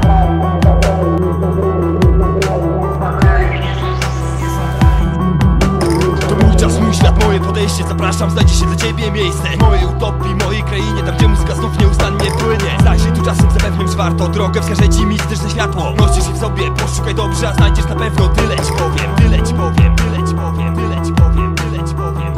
Mój świat, moje podejście, zapraszam, znajdzie się dla ciebie miejsce. Mojej utopii, mojej krainie, tam gdzie muzyka znów nieustannie płynie. Zajrzyj tu czasem, zapewniam, że warto. Drogę wskaże ci mistyczne światło. Nosisz je w sobie, poszukaj dobrze, a znajdziesz na pewno tyle ci powiem, tyle ci powiem, tyle ci powiem, tyle ci powiem, tyle ci powiem.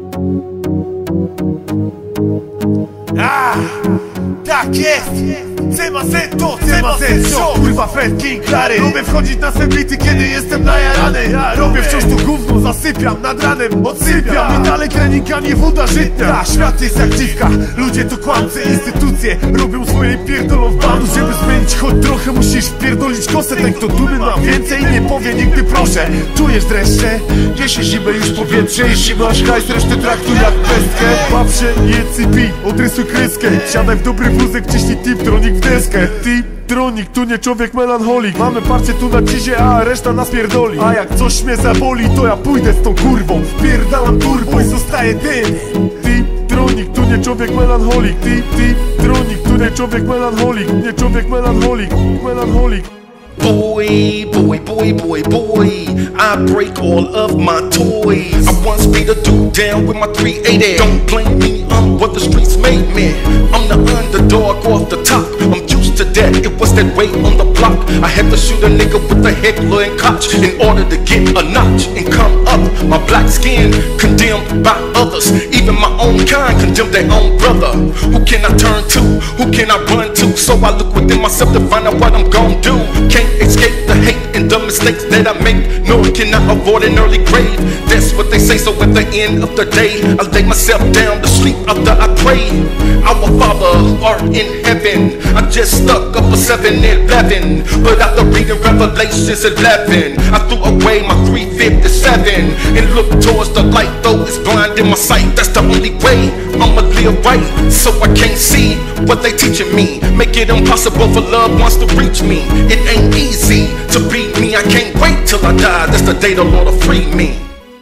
Tak jest! CMZ to, CMZ show. Kurwa Fred King Clary. Lubię wchodzić na swe bity, kiedy jestem najarany. Ja robię wciąż tu gówno, zasypiam nad ranem, odsypiam. I dalej trening, a nie woda żyta. Świat jest jak dziwka, ludzie to kłamcy. Instytucje robią swoje pierdolą w panu. Żeby zmienić choć trochę, musisz wpierdolić kosę. Ten kto dumy ma więcej, nie powie nigdy proszę. Czujesz dreszcze? Niesie zimę już powietrze. Jeśli masz hajs, resztę traktuj jak pestkę. Baw się, jedz i pij, odrysuj kryskę. Siadaj w dobry wózek, ciśnij Tiptronic w deskę. Tiptronic, tu nie człowiek melancholik. Mamy parcie tu na cizie, a reszta nas pierdoli. A jak coś mnie zaboli, to ja pójdę z tą kurwą. Wpierdalam turbo i zostaje dym. Tiptronic, tu nie człowiek melancholik. Tiptronic, tu nie człowiek melancholik. Nie człowiek melancholik, melancholik. Boy, boy, boy, boy, boy, I break all of my toys. I once beat a dude down with my 380. Don't blame me, I'm what the streets made me. I'm the underdog off the top. I'm used to that, it was that way on the block. I had to shoot a nigga with a heckler and koch in order to get a notch and come up. My black skin condemned by others. Even my own kind condemned their own brother. Who can I turn to? Who can I run to? So I look within myself to find out what I'm gon' do. Can't escape the hate and the mistakes that I make, nor can I avoid an early grave. That's what they say, so at the end of the day I lay myself down to sleep after I pray. Our Father who art in heaven, I just stuck up a 7-11, but after reading Revelations 11 I threw away my 357 and looked towards the light, though it's blinding my sight. That's the only way I'ma live right, so I can't see what they teaching me. Make it impossible for loved ones to reach me. It ain't easy to be me, I can't wait till I die. That's the day the Lord will free me.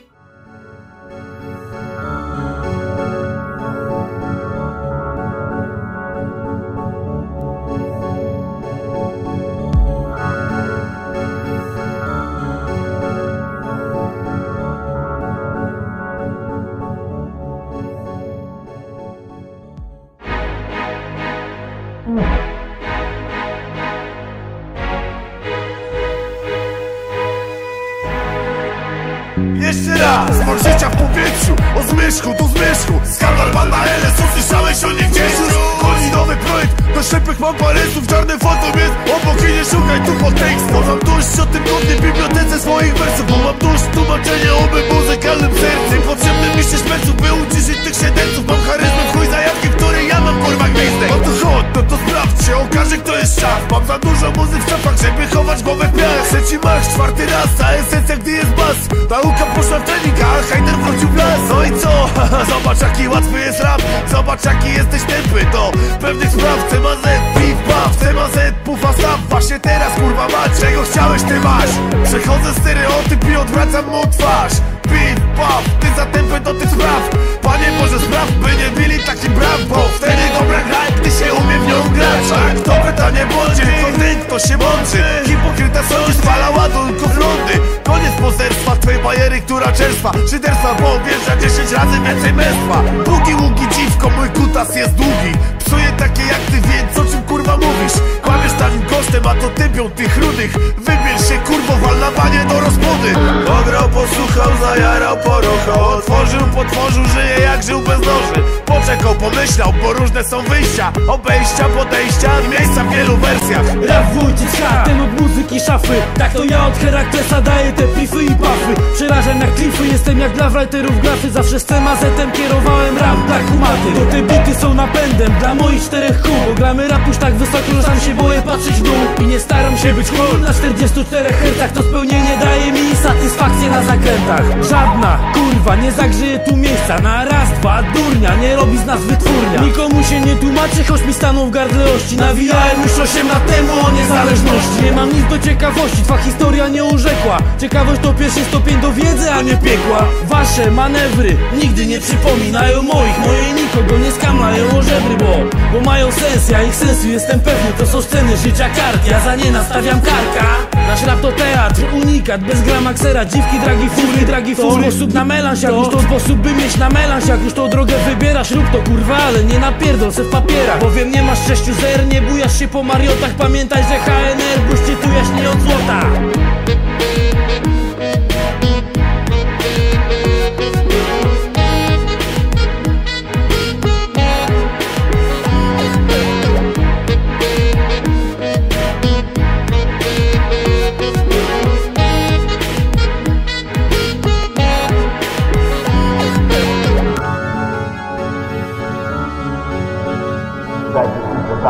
Jeszcze raz, smak życia w powietrzu. O zmierzchu, do zmierzchu. Skandal banda LS, usłyszałeś o nich gdzieś? Chodzi nowy projekt, do ślepych mam parysów. Czarny fantom jest obok i nie szukaj tu podtekstu. Mam dość o tym godnej bibliotece swoich wersów. Bo mam dość tłumaczenia o mym muzykalnym sercu. Potrzebny mi się szmerców, by uciszyć tych siedemców. Mam charyzmę w chuj zajawki, w której ja mam kurwa gwizdek. No to chodź, no to sprawdź się, okaże kto jest szaf. Mam za dużo muzy w szafach, żeby chować głowę w piach. Trzeci mach, czwarty raz, ta esencja gdy jest bas. Nauka poszła w trening, a hejter wrócił w las. No i co? Zobacz jaki łatwy jest rap. Zobacz jaki jesteś tępy. To pewnych spraw CMZ, piw, paw, CMZ, pufa, staw. Właśnie teraz kurwa mać, czego chciałeś ty masz. Przechodzę stereotyp i odwracam mu twarz. Piw, paw, ty za tępy do tych spraw. Panie Boże spraw, by nie byli takim braw. Bo wtedy dobra gra, gdy się umie w nią grać. A kto pytanie bądź, tylko ten kto się mądrzy. Hipokryta sądzi, spala ładunków rundy. Koniec pozerstwa, twej bajery, która czerstwa. Szyderstwa, bo wjeżdża 10 razy więcej męstwa. Bugi, ługi, dziwko, mój kutas jest długi. Psuje takie jak ty, więc o czym kurwa mówisz? Kłamiesz tanim kosztem, a to typią tych rudych. Wybierz się kurwo, wal na banie do rozpody. Pograł, posłuchał, zajarał, poruchał. Otworzył, potworzył, żyje jak żył bez noży. Poczekał, pomyślał, bo różne są wyjścia. Obejścia, podejścia, miejsca w wielu wersjach. Rap Wójcik, ten od muzyki szafy. Tak to ja od Heraklesa daję te pify i pafy. Przerażam jak klify, jestem jak dla writerów grafy. Zawsze z CMZ-em kierowałem rap dla kumaty. Bo te bity są napędem dla moich 4 kół. Bo gramy rap już tak wysoko, że sam się boję patrzeć w dół. I nie staram się być cool. Na 44 hercach to spełnienie daje mi satysfakcję na zakrętach. Żadna kurwa nie zagrzeje tu miejsca. Na raz, dwa, durnia, nie robi z nas wytwórnia. Nikomu się nie tłumaczy, choć mi staną w gardleości. Nawijałem już 8 lat temu o niezależności. Nie mam nic do ciekawości, twa historia nie urzekła. Ciekawość to pierwszy stopień do wiedzy, a nie piekła. Wasze manewry nigdy nie przypominają moich. Moje nikogo nie skamlają o żebry, bo mają sens, ja ich sensu jestem pewny. To są sceny życia kart, ja za nie nastawiam karka. Nasz rap to teatr, unikat, bez grama ksera. Dziwki, dragi fury, sposób na melanż, jak już to sposób by mieć na melanż. Jak już tą drogę wybierasz, rób to kurwa, ale nie napierdol se w papierach. Bowiem nie masz 6 zer, nie bujasz się po mariotach. Pamiętaj, że HNR buści tu jaśnie od złota.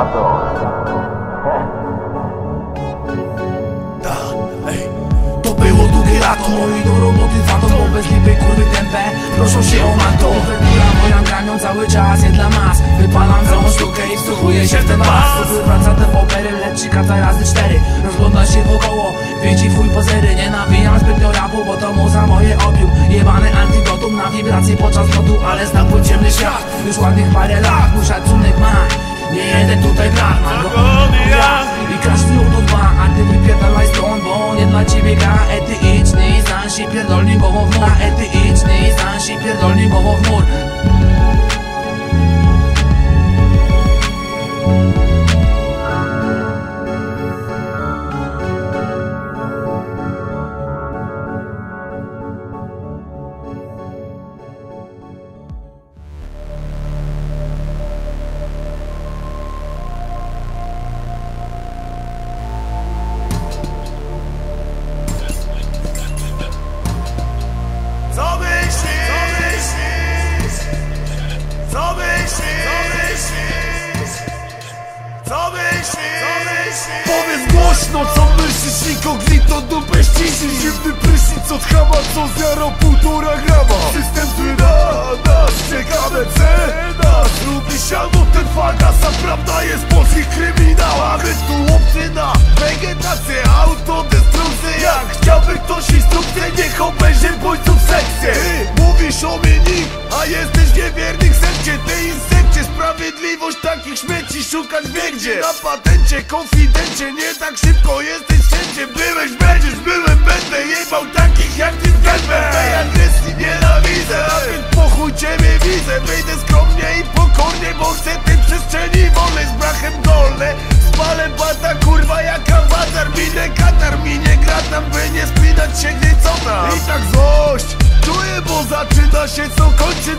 To było długie lato, moi do roboty wadą, bo bez lipy kurwy tempę proszą się o manto. Kultura moja granią cały czas, nie dla mas. Wypalam całą sztukę i wsłuchuję się w ten bas. Wywraca te opery, leci kata razy 4. Rozgląda się wokoło, wiedzi twój pozery. Nie nawijam zbytnio rapu, bo to muza moje obił. Jebany antidotum na wibracje podczas lotu, ale znam ciemny świat, już ładnych parę lat. Mój szacunek ma, nie jeden tutaj brak. Mam go ja i każdy od dwa. A ty wypierdalaj stąd, bo nie dla ciebie gra. Ty idź, nie znasz i pierdolnij głową w mur. Ty idź, nie znasz i pierdolnij głową w mur. Co myślisz? Powiedz głośno, co myślisz, inkognito dupę ściśnij. Zimny prysznic od chama, co zjarał 1,5 grama. System zły na nas, ciekawe cena. Lubi siano ten fagas, a prawda jest polskich kryminałach. My tu łopcy na wegetację, autodestrukcję. Jak chciałby ktoś instrukcję, niech obejrzy bójców sekcję. Ty mówisz o mnie nikt, a jesteś niewierny w sekcie. Ty insekcie, sprawiedliwość takich śmieci szukać wie gdzie. Na patencie, konfidencie, nie tak szybko jesteś wszędzie. Byłeś, będziesz, byłem, będę jebał takich jak ty w gębę. Tej agresji nienawidzę, a więc po chuj ciebie widzę. Wyjdę skromnie i pokornie, bo chcę tej przestrzeni wolnej. Z brachem dolne, spalę bata, kurwa jak awatar. Minę katar, minie gratam, by nie spinać się gdzieś co tam. I tak złość czuję, bo zaczyna się co kończy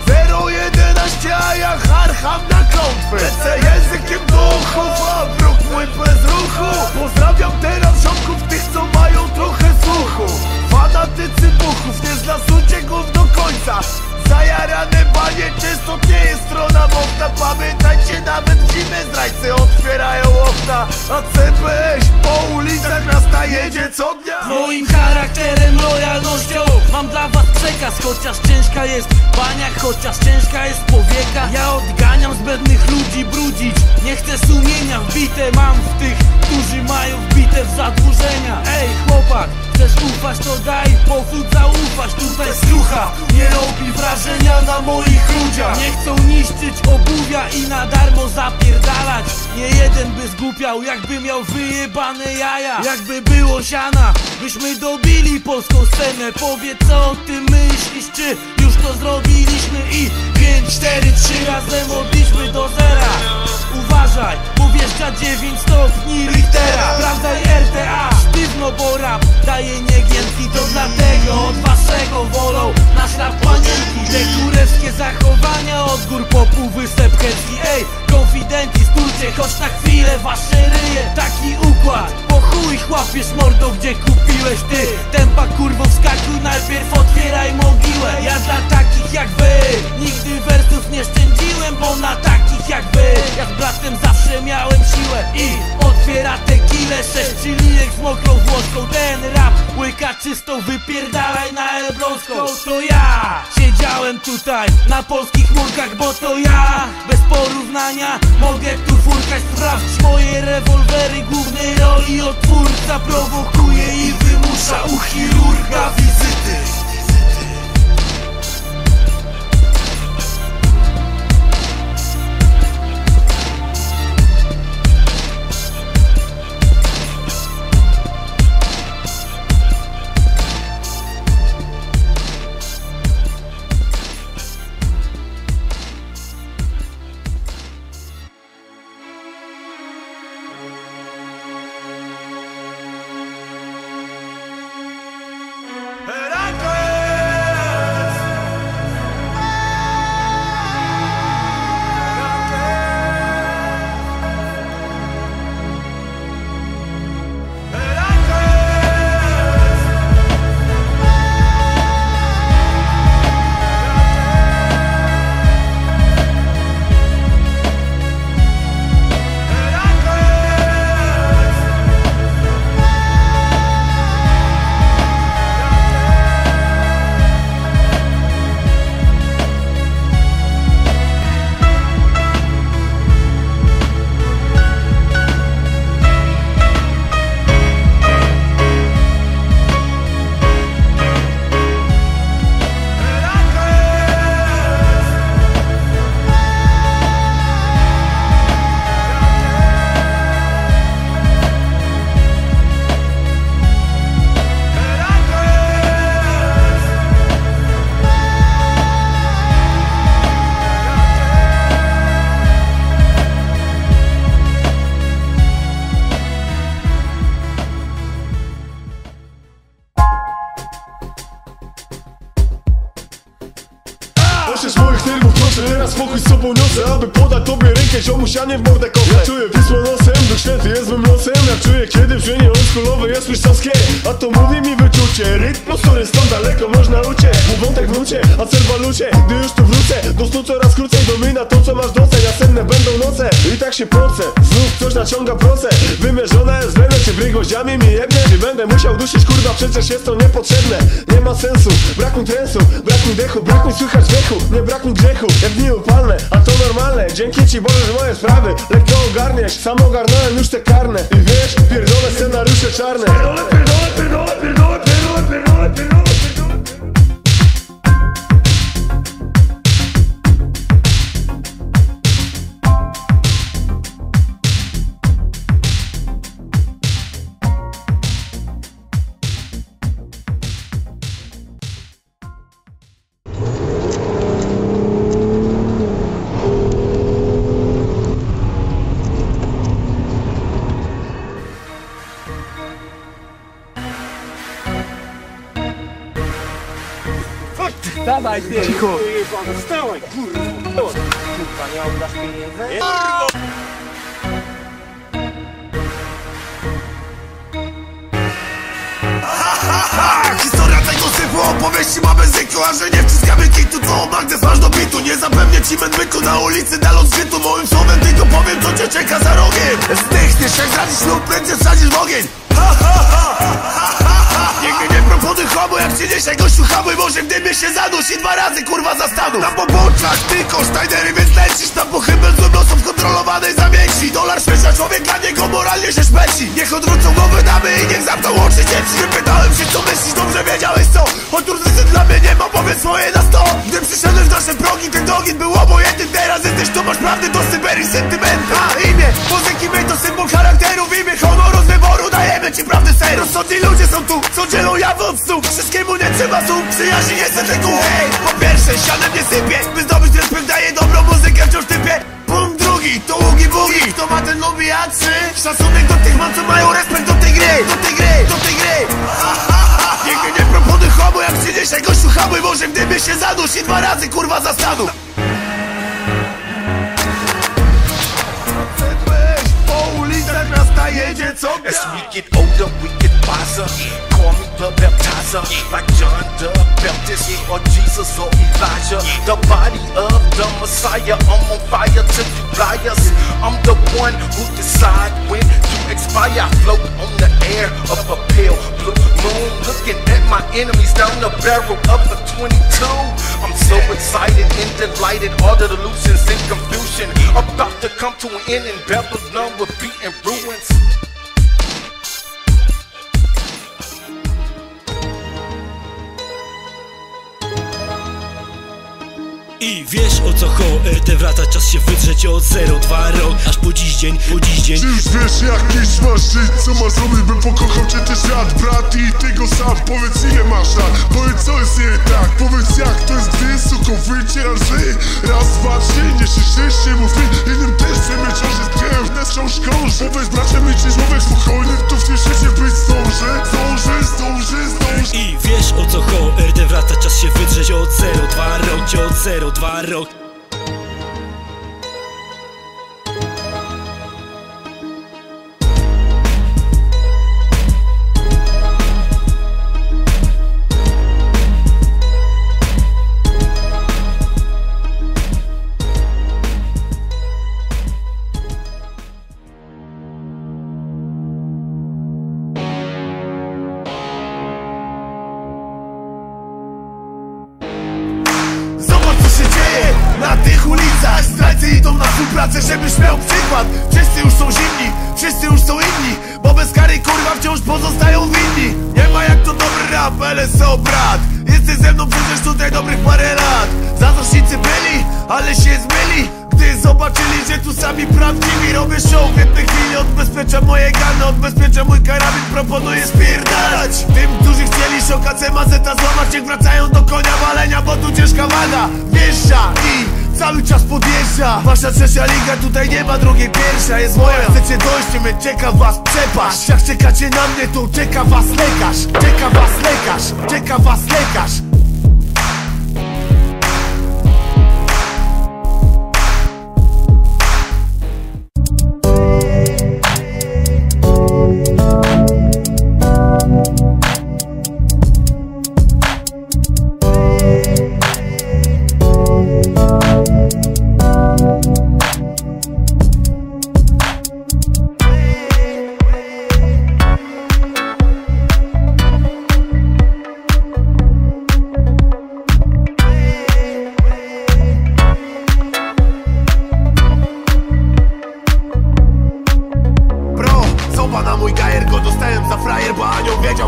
2-0-11, a ja harcham na klątwy. Lecę językiem do uchów, a wróg mój bez ruchu. Pozdrawiam teraz ziomków, tych co mają trochę słuchu. Fanatycy buchów, nie z lasu cięgów do końca. Zajarane banie, często nie jest strona mocna. Pamiętajcie, nawet w zimę zdrajcy otwierają okna. A CBŚ po ulicach miasta jedzie co dnia. Moim charakterem, lojalnością mam dla was przekaz. Chociaż ciężka jest bania, chociaż ciężka jest powieka. Ja odganiam zbędnych ludzi brudzić. Nie chcę sumienia, wbite mam w tych, którzy mają wbite w zadłużenia. Ej chłopak, chcesz ufać, to daj powód zaufać. Tutaj skrucha nie robi wrażenia na moich ludziach. Nie chcą niszczyć obuwia i na darmo zapierdalać. Nie jeden by zgłupiał, jakby miał wyjebane jaja. Jakby było siana, byśmy dobili polską scenę. Powiedz, co o tym myślisz, czy już to zrobiliśmy? I 5, 4, 3 razem odliczmy do zera. Uważaj, bo wjeżdża 9 stopni Richtera. Sprawdzaj RTA, sztywno, bo rap daje niegiętki. To dlatego od waszego wolą nasz rap panienki. Te kurewskie zachowania od gór po pół wysep chętki. Ej, konfidenci, stójcie choć na chwilę wasze ryje. Taki układ, po chuj chłapiesz mordo, gdzie kupiłeś ty. Tempa kurwo wskakuj, najpierw otwieraj mogiłę. Ja dla takich jak wy nigdy wersów nie szczędziłem, bo na takich jak wy ja z bratem zawsze miałem siłę. I otwiera tequilę, 6 chilijek z mokrą włoską. Ten rap łyka czystą, wypierdalaj na Elbląską. To ja siedziałem tutaj na polskich murkach, bo to ja bez porównania mogę tu furkać. Sprawdź moje rewolwery, głównej roli odtwórca prowokuje i wymusza u chirurga wizyty. Ranko poniosę, aby podać tobie rękę, ziomusianie w mordę kopę. Ja czuję Wisłą nosem, Duch Święty jest mym losem. Ja czuję, kiedy w żynie oldschoolowy jest mistrzowskie. A to mówi mi wyczucie, rytm, który stąd daleko można uciec. Mój wątek w nucie, a cel w walucie. Gdy już tu wrócę, do snu coraz krócej. Domina to, co masz doceń, jasenne będą noce. I tak się pocę, znów coś naciąga proce. Wymierzona jest we mnie, czy bryj gwoździami mi jebnie. Czy będę musiał dusić, kurwa, przecież jest to niepotrzebne. Nie ma sensu, brak mi trensu, brak mi dechu, brak mi słychać wiechu. Nie brak mi grzechu, jak dni upalne, a to normalne. Dzięki ci Boże, że moje sprawy lekko ogarniesz. Sam ogarnąłem już te karne. I wiesz, pierdolę scenariusze czarne. Pierdolę, pierdolę, pierdolę, pierdolę, pierdolę, pierdolę, pierdolę. Dawaj ty! Cicho! Wstawaj, kurwa! Kurwa, nie oddasz pieniędzy? Historia tego typu opowieści ma bez zyklu, a że nie wciskamy kitu, co magnes masz do bitu. Nie zapewnię ci mędrzyku na ulicy, daląc zbytu. Moim słowem tylko powiem, co cię czeka za rogiem. Zdychniesz jak zdradzisz lub prędzej wsadzisz w ogień. Nigdy nie proponuj chłamu, jak ci niesie gościu hamuj. Może w dymie się zadusi 2 razy, kurwa, zastanów. Na poboczach tylko sztajdery, więc lecisz na pochybę złym losom w kontrolowanej zamieci. Dolar śmiesza człowieka, niego moralnie się szpeci. Niech odwrócą głowy damy i niech zamkną oczy dzieci. Wypytałem się, co myślisz, dobrze wiedziałeś co. Choć różnicy dla mnie nie ma, powiedz swoje na 100. Gdy przyszedłeś w nasze progi, ten ogień był obojętny. Teraz jesteś, to masz prawdę do Syberii sentymentu. A imię, muzyki mej to symbol charakteru. W imię honoru z wyboru dajemy ci prawdę seru. Rozsądni ludzie są tu, co dzielą jawy od snu. Wszystkiemu nie trzeba słów, przyjaźni nie chcę tego. Hej, po pierwsze, sianem nie sypie. By zdobyć respekt daje dobrą muzykę wciąż typie. Punkt drugi, to ługi bugi. Kto ma ten lubi, a 3 szacunek do tych mam, co mają respekt do tej gry. Do tej gry, do tej gry. Nigdy nie proponuj chłamu, jak przyjdziesz jego słuchały. Może w dymie się zadusi 2 razy, kurwa, zastanów. Po ulicach miasta jedzie co As we get older, we get wiser. Call me the baptizer, like John the Baptist or Jesus or Elijah. The body of the Messiah, I'm on fire till you liars. I'm the one who decide when to expire. I float on the air of a pale blue moon, looking at my enemies down the barrel of a 22. I'm so excited and delighted, all the delusions and confusion about to come to an end, and Babylon will be in ruins. I wiesz o co RT wraca, czas się wydrzeć od 0-2 rok, aż po dziś dzień, po dziś dzień. Czy już wiesz jakiś masz żyć, co masz zrobić, bym pokochał cię też rad, brat, i ty go sam. Powiedz ile masz lat, powiedz co jest nie tak, powiedz jak to jest, gdy suką wycierasz zy. Raz, 2, 3, nie się mów mi, innym też chcemy ciąży, piękne wciąż krąży. Powiedz bracie, my ci człowiek spokojny, to w tym świecie być zdąży. I wiesz o co RT wraca, czas się wydrzeć od 0-2 rok, od 0-2 rok. Na tych ulicach zdrajcy idą na współpracę, żebyś miał przykład. Wszyscy już są zimni, wszyscy już są inni, bo bez kary kurwa wciąż pozostają winni. Nie ma jak to dobry rap, LSO brat. Jesteś ze mną przecież tutaj dobrych parę lat. Zazdrośnicy byli, ale się zmyli, gdy zobaczyli, że tu sami prawdziwi. Robię show w jednej chwili, odbezpieczam moje gany, odbezpieczam mój karabin, proponuję spierdalać tym, którzy chcieli szoka C-mazeta złamać. Niech wracają do konia walenia, bo tu ciężka waga wjeżdża i cały czas podjeżdża. Wasza trzecia liga, tutaj nie ma drugiej, pierwsza jest moja. Chcecie dojść, mnie czeka was przepaść. Jak czekacie na mnie, to czeka was lekarz. Czeka was lekarz, czeka was lekarz.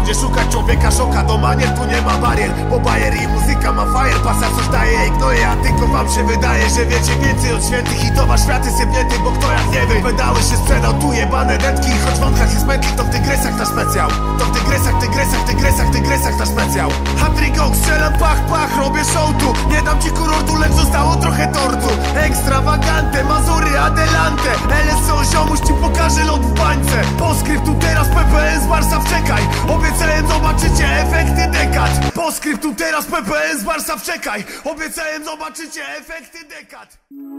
gdzie szukać człowieka szoka. Do manier tu nie ma barier, bo bajer i muzyka ma fajer. Pasa coś daje i gnoje, a tylko wam się wydaje, że wiecie więcej od świętych. I to wasz świat jest jebnięty, bo kto jak nie wy. Pedały się sprzedał, tu jebane dętki. Choć w wątkach jest mętli, to w tygrysach na specjał. To w tygrysach na specjał. Hat-trick, strzelam, pach, pach, robię show tu. Nie dam ci kurortu, lecz zostało trochę tortu. Ekstrawagante, Mazury, adelante. LSO, ziomuś ci pokaże lot w bańce. Postscriptum teraz PPS, Warszaw, czekaj. Obiecałem, zobaczycie efekty dekad. Postscriptum teraz PPS, Warszaw, czekaj. Obiecałem, zobaczycie efekty dekad.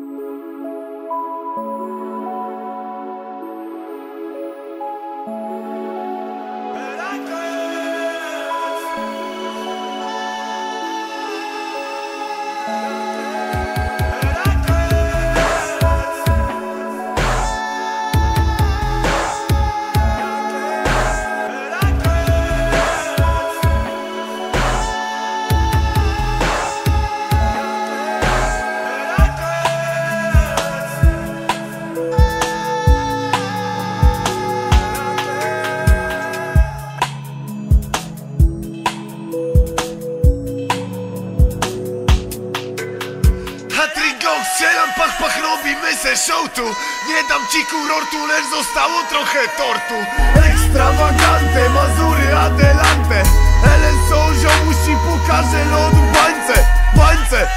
Strzelam, pach, pach, robimy se show tu. Nie dam ci kurortu, lecz zostało trochę tortu. Ekstrawagante, Mazury, adelante. LSO, ziomuś ci pokaże lot w bańce. Bańce.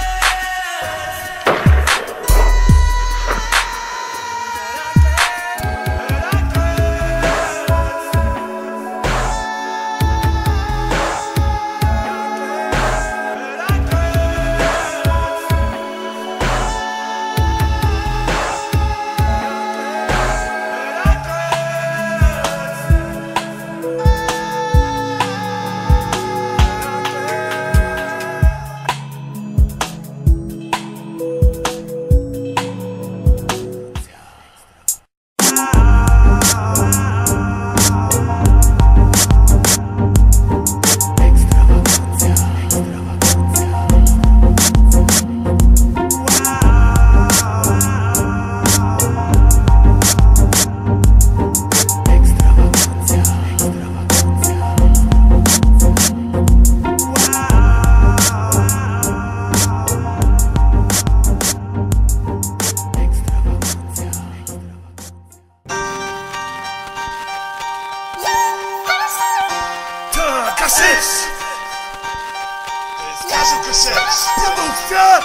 Produkcja!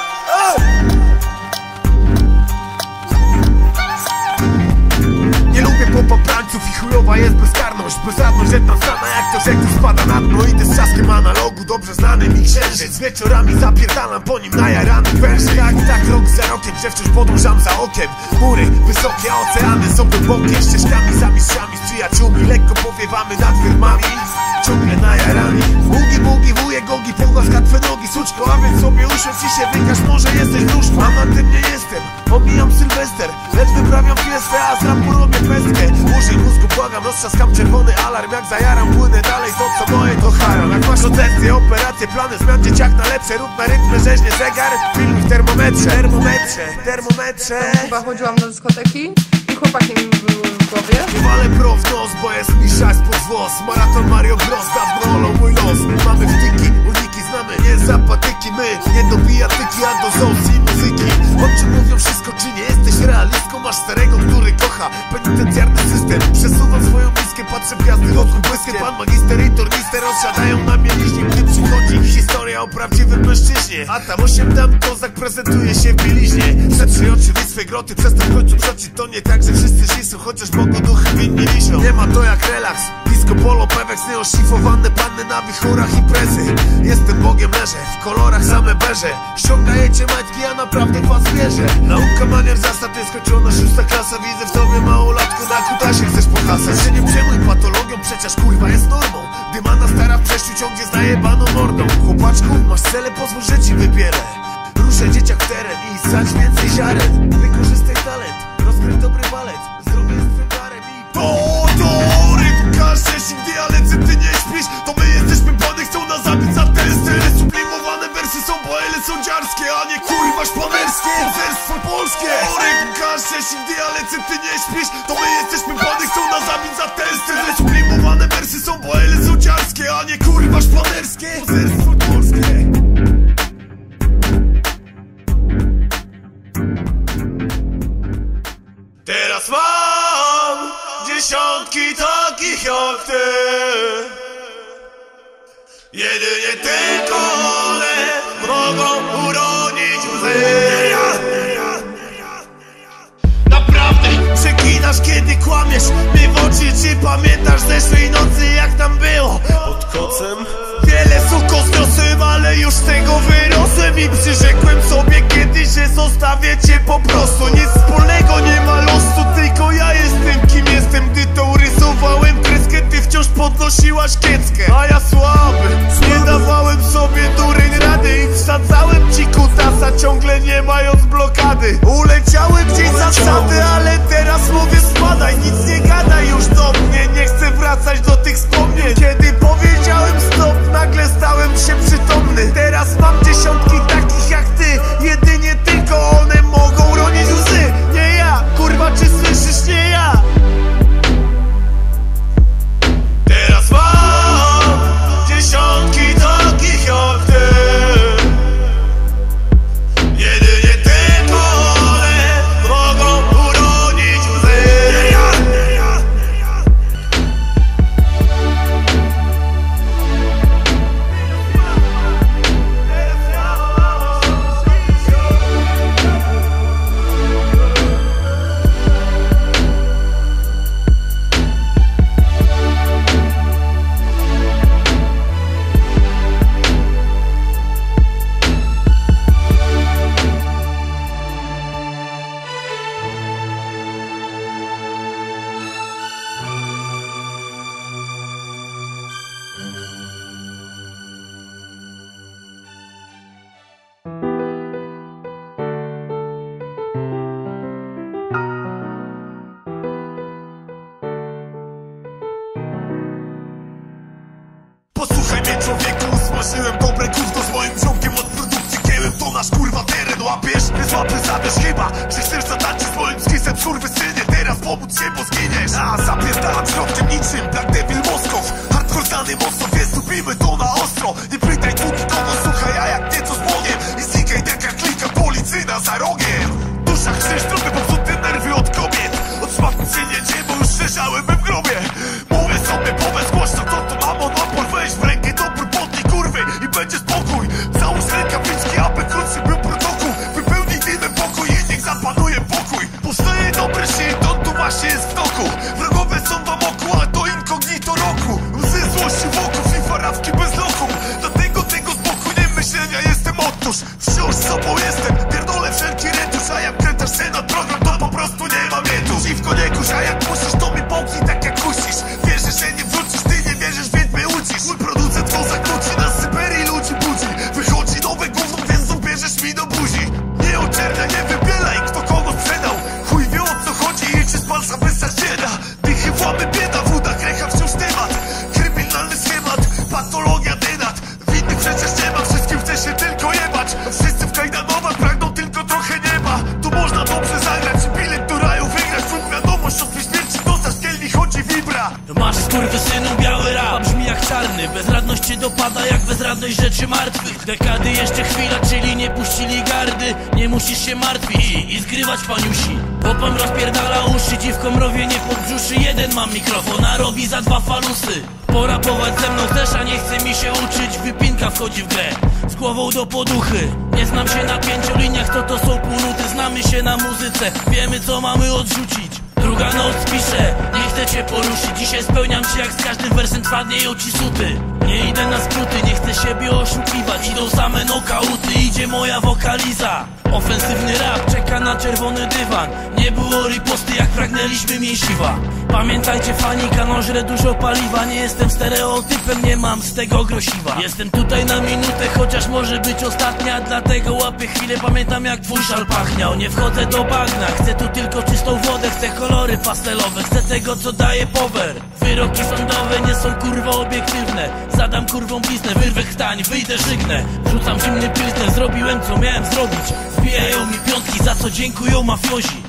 Nie lubię popaprańców i chujowa jest bezkarność. Bezradność jedna strana jak to rzek tu spada na dno. Idę z czaskiem analogu, dobrze znany mi księżyc. Wieczorami zapierdalam po nim najarany węży. Tak rok za rokiem, że wciąż podążam za okiem. Góry wysokie, a oceany są głębokie. Ścieżkami za mistrzami, z przyjaciółmi lekko powiewamy nad firmami. Ciągle najarani. Bugi, bugi, wujek, gogi, pogłaska twe nogi, suczko. A więc sobie usiądź i się wykaż, może jesteś wróżką. A na tym nie jestem, omijam Sylwester. Lecz wyprawiam fiestę, a z rapu robię pestkę. Użyj mózgu, błagam, roztrzaskam czerwony alarm. Jak zajaram, płynę dalej, to co moje to haram. Jak masz koncepcje, operacje, plany zmian, dzieciak na lepsze. Rób na rytmie, rzeźnie zegar, pilnuj w termometrze. Termometrze. Chyba chodziłam na dyskoteki i chłopaki mi były w głowie. Nie walę pro w nos, bo jest mi szajs pod włos. Maraton Mario Bros, dawno olał mój los. Mamy wtyki, uniki znamy, nie zapatyki. My, nie do bijatyki, a do zoos i muzyki. O czym mówią wszystko, czy nie jesteś realistką? Masz starego, który kocha penitencjarny system. Przesuwam swoją miskę, patrzę w gwiazdy wokół błyskiem. Pan magister i tornister rozsiadają na mieliźnie. Gdy przychodzi historia o prawdziwym mężczyźnie, a tam 8 dam kozak prezentuje się w bieliźnie. Przetrzyj oczy swej groty, przestań w końcu przocić. To nie tak, że wszyscy ślisą, chociaż mogą duchy winni liszą. Nie ma to jak relaks, disco polo, pewek, nieoszlifowane panny na wichurach imprezy. Jestem Bogiem, leżę w kolorach same berze. Ściągajecie majtki, ja naprawdę was wierzę. Nauka manier zasad, nieskończona 6. klasa. Widzę w tobie małolatku, na kutasie chcesz pohasać. Się nie przejmuj patologią, przecież kurwa jest normą. Dymana stara w przejściu ciągnie z najebaną mordą. Chłopaczku, masz cele, pozwól, że ci wybielę. Ruszę dzieciak w teren i sać więcej ziaren. Wykorzystaj talent, rozgryj dobry balet. Zdrowie jest twym darem i to rybka, szczęśnik, dialece, ty nie śpisz. To my jesteśmy błady, chcą nas zabić za testy. Sublimowane wersy są, bo ele są dziarskie, a nie kurwa szpanerskie. Zerstwo polskie. Rybka, szczęśnik, dialece, ty nie śpisz. To my jesteśmy błady, chcą nas zabić za testy. Sublimowane wersy są, bo ele są dziarskie, dziesiątki takich jak ty. Jedynie tylko one mogą uronić łzy. Naprawdę przekinasz, kiedy kłamiesz mnie w oczy. Czy pamiętasz zeszłej nocy, jak tam było? Pod kocem? Wiele suko zniosłem, ale już z tego wyrosłem. I przyrzekłem sobie kiedyś, że zostawię cię po prostu. Nic wspólnego nie ma losu, tylko ja jestem kim jestem. Gdy to urysowałem kreskę, ty wciąż podnosiłaś kieckę. A ja słaby, nie dawałem sobie dureń rady i wsadzałem ci kutasa, ciągle nie mając blokady. Uleciały gdzieś zasady, ale teraz mówię spadaj. Nic nie gadaj już do mnie, nie chcę wracać do tych wspomnień. Kiedy powiedziałem stop, nagle stałem się przytomny. Teraz mam dziesiątki takich jak ty. Jedynie tylko one mogą ronić łzy. Nie ja, kurwa, czy słyszysz? Nie ja. Teraz mam dziesiątki takich jak ty. Jedynie tylko one mogą uronić łzy. Nie ja, nie ja, nie ja. Posłuchaj mnie, człowieku, usmażyłem dobre gówno z moim ziomkiem od produkcji kiełem. To nasz kurwa teren, łapiesz? Nie złapy, zabierz chyba. Czy chcesz zatańczyć z moim skisem, skurwysynie? Teraz pomóc się, bo zginiesz. A zapierdalam środkiem niczym Black Devil Moskow. Hardcore znany mocno, więc lubimy to na ostro. Nie pytaj tu nikogo, słuchaj, a jak nieco z Bogiem. I znikaj tak jak klika policyjna za rogiem. Dusza chcesz trochę popsute nerwy od kobiet. Od szmatku się nie dzieje, bo już leżałem w grobie. Mówię sobie, powiedz głośno, to mam monopol. Weź w rękę dobór podnij kurwy i będzie spokój. Załóż rękawiczki, aby krótszy był protokół. Wypełnij dymem pokój i niech zapanuje pokój. Powstaje dobry shit, on tu właśnie jest w toku. Wrogowie są wam oku, a to incognito roku. Łzy złości wokół i farawki bez loku. Dlatego tego z boku nie myślenia jestem otóż. Wciąż sobą jestem, pierdolę wszelki retusz. A jak krętasz się na program, to po prostu nie mam jetu. Dziwko nie kurz, a jak musisz, to mi połknij tak jak kusisz. Wierzysz, że nie wrócisz, ty nie wierzysz, więc mnie ucisz. Mój producent to zakłóci, na Syberii ludzi budzi. Wychodzi nowe gówno, więc ubierzesz mi do buzi. Nie oczernia, nie wybielaj, kto kogo sprzedał. Chuj wie, o co chodzi i czy z palca wysać nie da. Dychy, włamy, bieda, woda, krecha, wciąż temat. Kryminalny schemat, patologia, denat. Winnych przecież nie ma, wszystkim chce się tylko jebać. Wszyscy w kajdanowach pragną tylko trochę nieba. Tu można dobrze zagrać i bilet do raju wygrać. Lub wiadomość o swej śmierci dostać, kielni chodzi wibra. Masz skurwysynu biały rap, brzmi jak czarny. Bezradność cię dopada jak bezradność rzeczy martwych. Dekady jeszcze chwila, czyli nie puścili gardy. Nie musisz się martwić i zgrywać paniusi. Popem rozpierdala uszy, dziwkom robię nie pod brzuszy. Jeden mam mikrofon, a robi za 2 falusy. Porapować ze mną też, a nie chce mi się uczyć. Wypinka wchodzi w grę, z głową do poduchy. Nie znam się na 5 liniach, to są półnuty. Znamy się na muzyce, wiemy co mamy odrzucić. Druga noc piszę, nie chcę cię poruszyć. Dzisiaj spełniam się jak z każdym wersem twarnieją ci suty. Nie idę na skróty, nie chcę siebie oszukiwać. Idą same nokauty, idzie moja wokaliza. Ofensywny rap czeka na czerwony dywan. Nie było riposty jak pragnęliśmy mięsiwa. Pamiętajcie fani, kanon żre dużo paliwa. Nie jestem stereotypem, nie mam z tego grosiwa. Jestem tutaj na minutę, chociaż może być ostatnia. Dlatego łapię chwilę, pamiętam jak twój szal pachniał. Nie wchodzę do bagna, chcę tu tylko czystą wodę. Chcę kolory pastelowe, chcę tego co daje power. Wyroki sądowe nie są kurwa obiektywne. Zadam kurwą bliznę, wyrwę chtań, wyjdę żygnę. Rzucam zimny pilsner, zrobiłem co miałem zrobić. Wbijają mi piątki, za co dziękują mafiozi.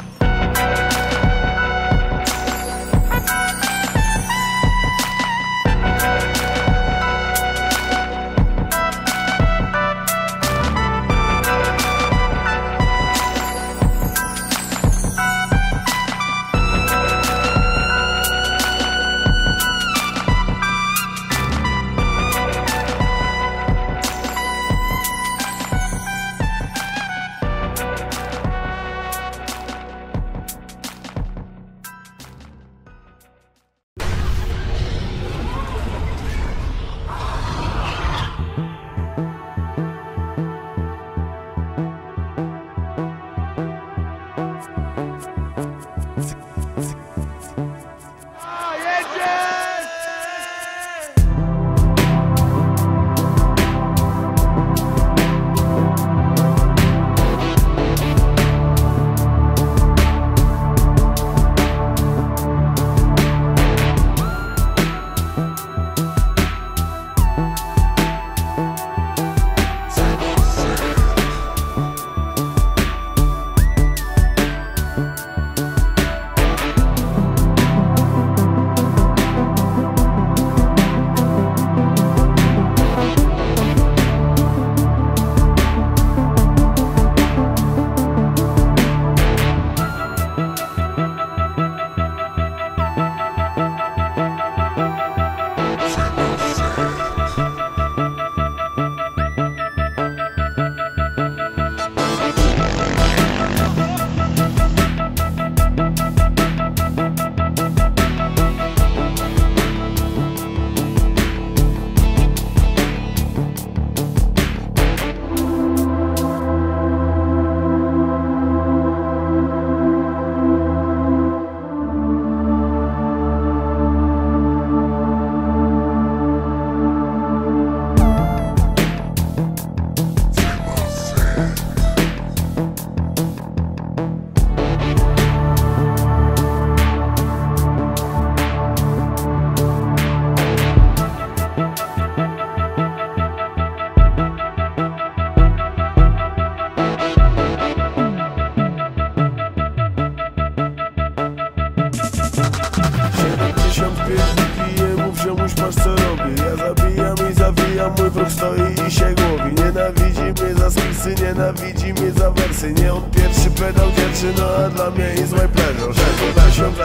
masz co robi. Ja zabijam i zawijam, mój wróg stoi i się głowi. Nienawidzi mnie za spisy, nienawidzi mnie za wersy. Nie on pierwszy pedał dzierży, no a dla mnie is my pleasure. 70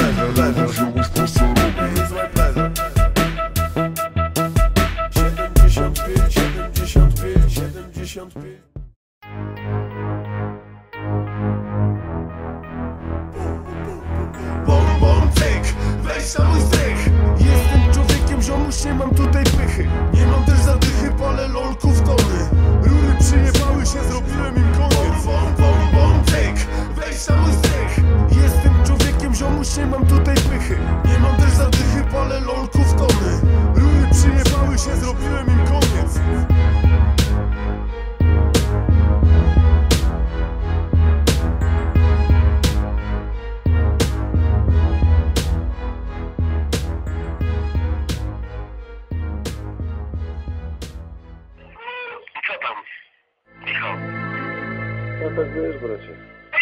Bom, bom, cyk, weź na mój strych. Jestem człowiekiem, ziomuś, nie mam tutaj pychy. Nie mam też zadychy, palę lolków tony. Rury przyjebały się, zrobiłem im koniec. Bom, bom, bom, cyk, weź na mój strych. Jestem człowiekiem, ziomuś, nie mam tutaj pychy. Nie mam też zadychy, palę lolków tony. Rury przyjebały się, zrobiłem im koniec. Co tam? Michał? No tak wiesz, bracie.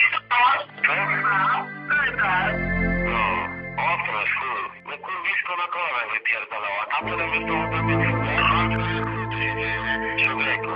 No, ostro, chuj. No kurwisko na kolanach wypierdalał, a tam potem jest to ode mnie człowieku,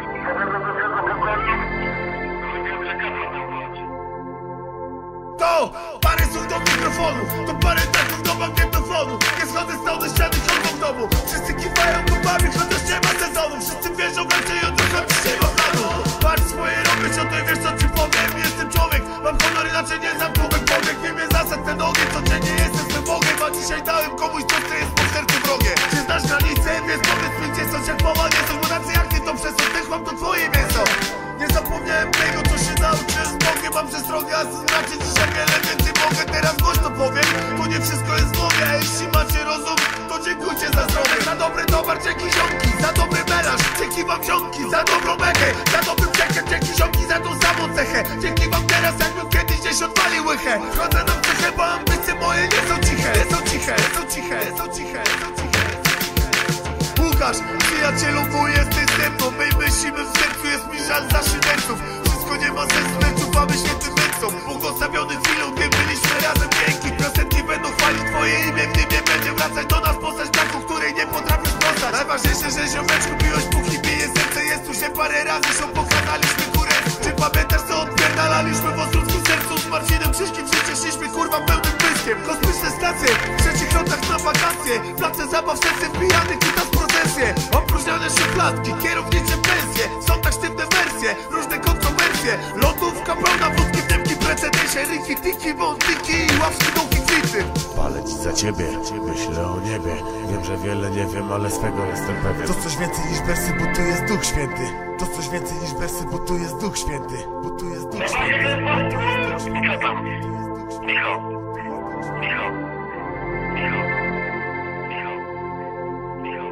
To parę słów do mikrofonu, to parę taków do magnetofonu. Nie schodzę stał do ściany, chodzą w domu. Wszyscy kiwają głowami, chociaż nie ma sezonu. Wszyscy wierzą raczej od ducha, dzisiaj ma planu. Patrz swoje robię, o to wiesz co ci powiem. Jestem człowiek, mam honor, inaczej nie znam człowiek. Powiek, wiem je zasad ten ogień, codziennie jestem swym Bogiem. A dzisiaj dałem komuś to, co jest po sercu wrogie. Czy znasz granicę, więc powiedz mi, gdzie są sierpowa. Nie są mudacy jak ty, to przez oddechłam to twoje mięso. Nie zapomniałem tego, co się nauczyłem z Bogiem. Mam przestrogę, a znaczy dzisiaj wiele więcej mogę. Teraz głośno powiem, bo nie wszystko jest w głowie. A jeśli macie rozum, to dziękujcie za zdrowie. Za dobry towar, dzięki ziomki, za dobry melanż. Dzięki wam ziomki, za dobrą mechę. Za dobrym czekiem, dzięki ziomki, za tą samą cechę. Dzięki wam teraz, jakbym kiedyś gdzieś odpalił łychę. Chodzę na psychę, bo ambicje moje nie są ciche. Nie są ciche, nie są ciche, nie są ciche, nie są ciche. Łukasz, przyjacielu, wuj, jesteś ze mną. My myślimy w sercu, jest mi żal za szyderców. Wszystko nie ma sensu, lecz ufamy świętym męcom. Błogosławiony chwilą, gdy byliśmy razem piękni. Piosenki będą chwalić twoje imię, gdy nie będzie wracać do nas postać taką, której nie potrafię sprostać. Najważniejsze, że ziomeczku miłość puchi, bije serce. Jest tu się parę razy, się pokazaliśmy górę. Czy pamiętasz, co odpierdalaliśmy w Ostrucku sercu? Z Marcinem Krzyżkiem życie szliśmy, kurwa, pełnym byskiem. Kosmiczne stacje, w trzecich lądach na wakacje. Place zabaw, serce wbijany, kita z procesję. Opróżnione szufladki, kierownicze pensje. Są tak sztywne wersje, różne kontrowersje. Lotówka pełna wódki, wdemki, precedensie. Riki, tiki, wątiki i ławki, dołki, kwity. Palę ci za ciebie, myślę o niebie. Wiem, że wiele nie wiem, ale swego jestem pewien. To coś więcej niż wersy, bo tu jest Duch Święty. To coś więcej niż wersy, bo tu jest Duch Święty. Bo tu jest Duch Święty. Co tam? Michał? Michał? Michał? Michał? Michał?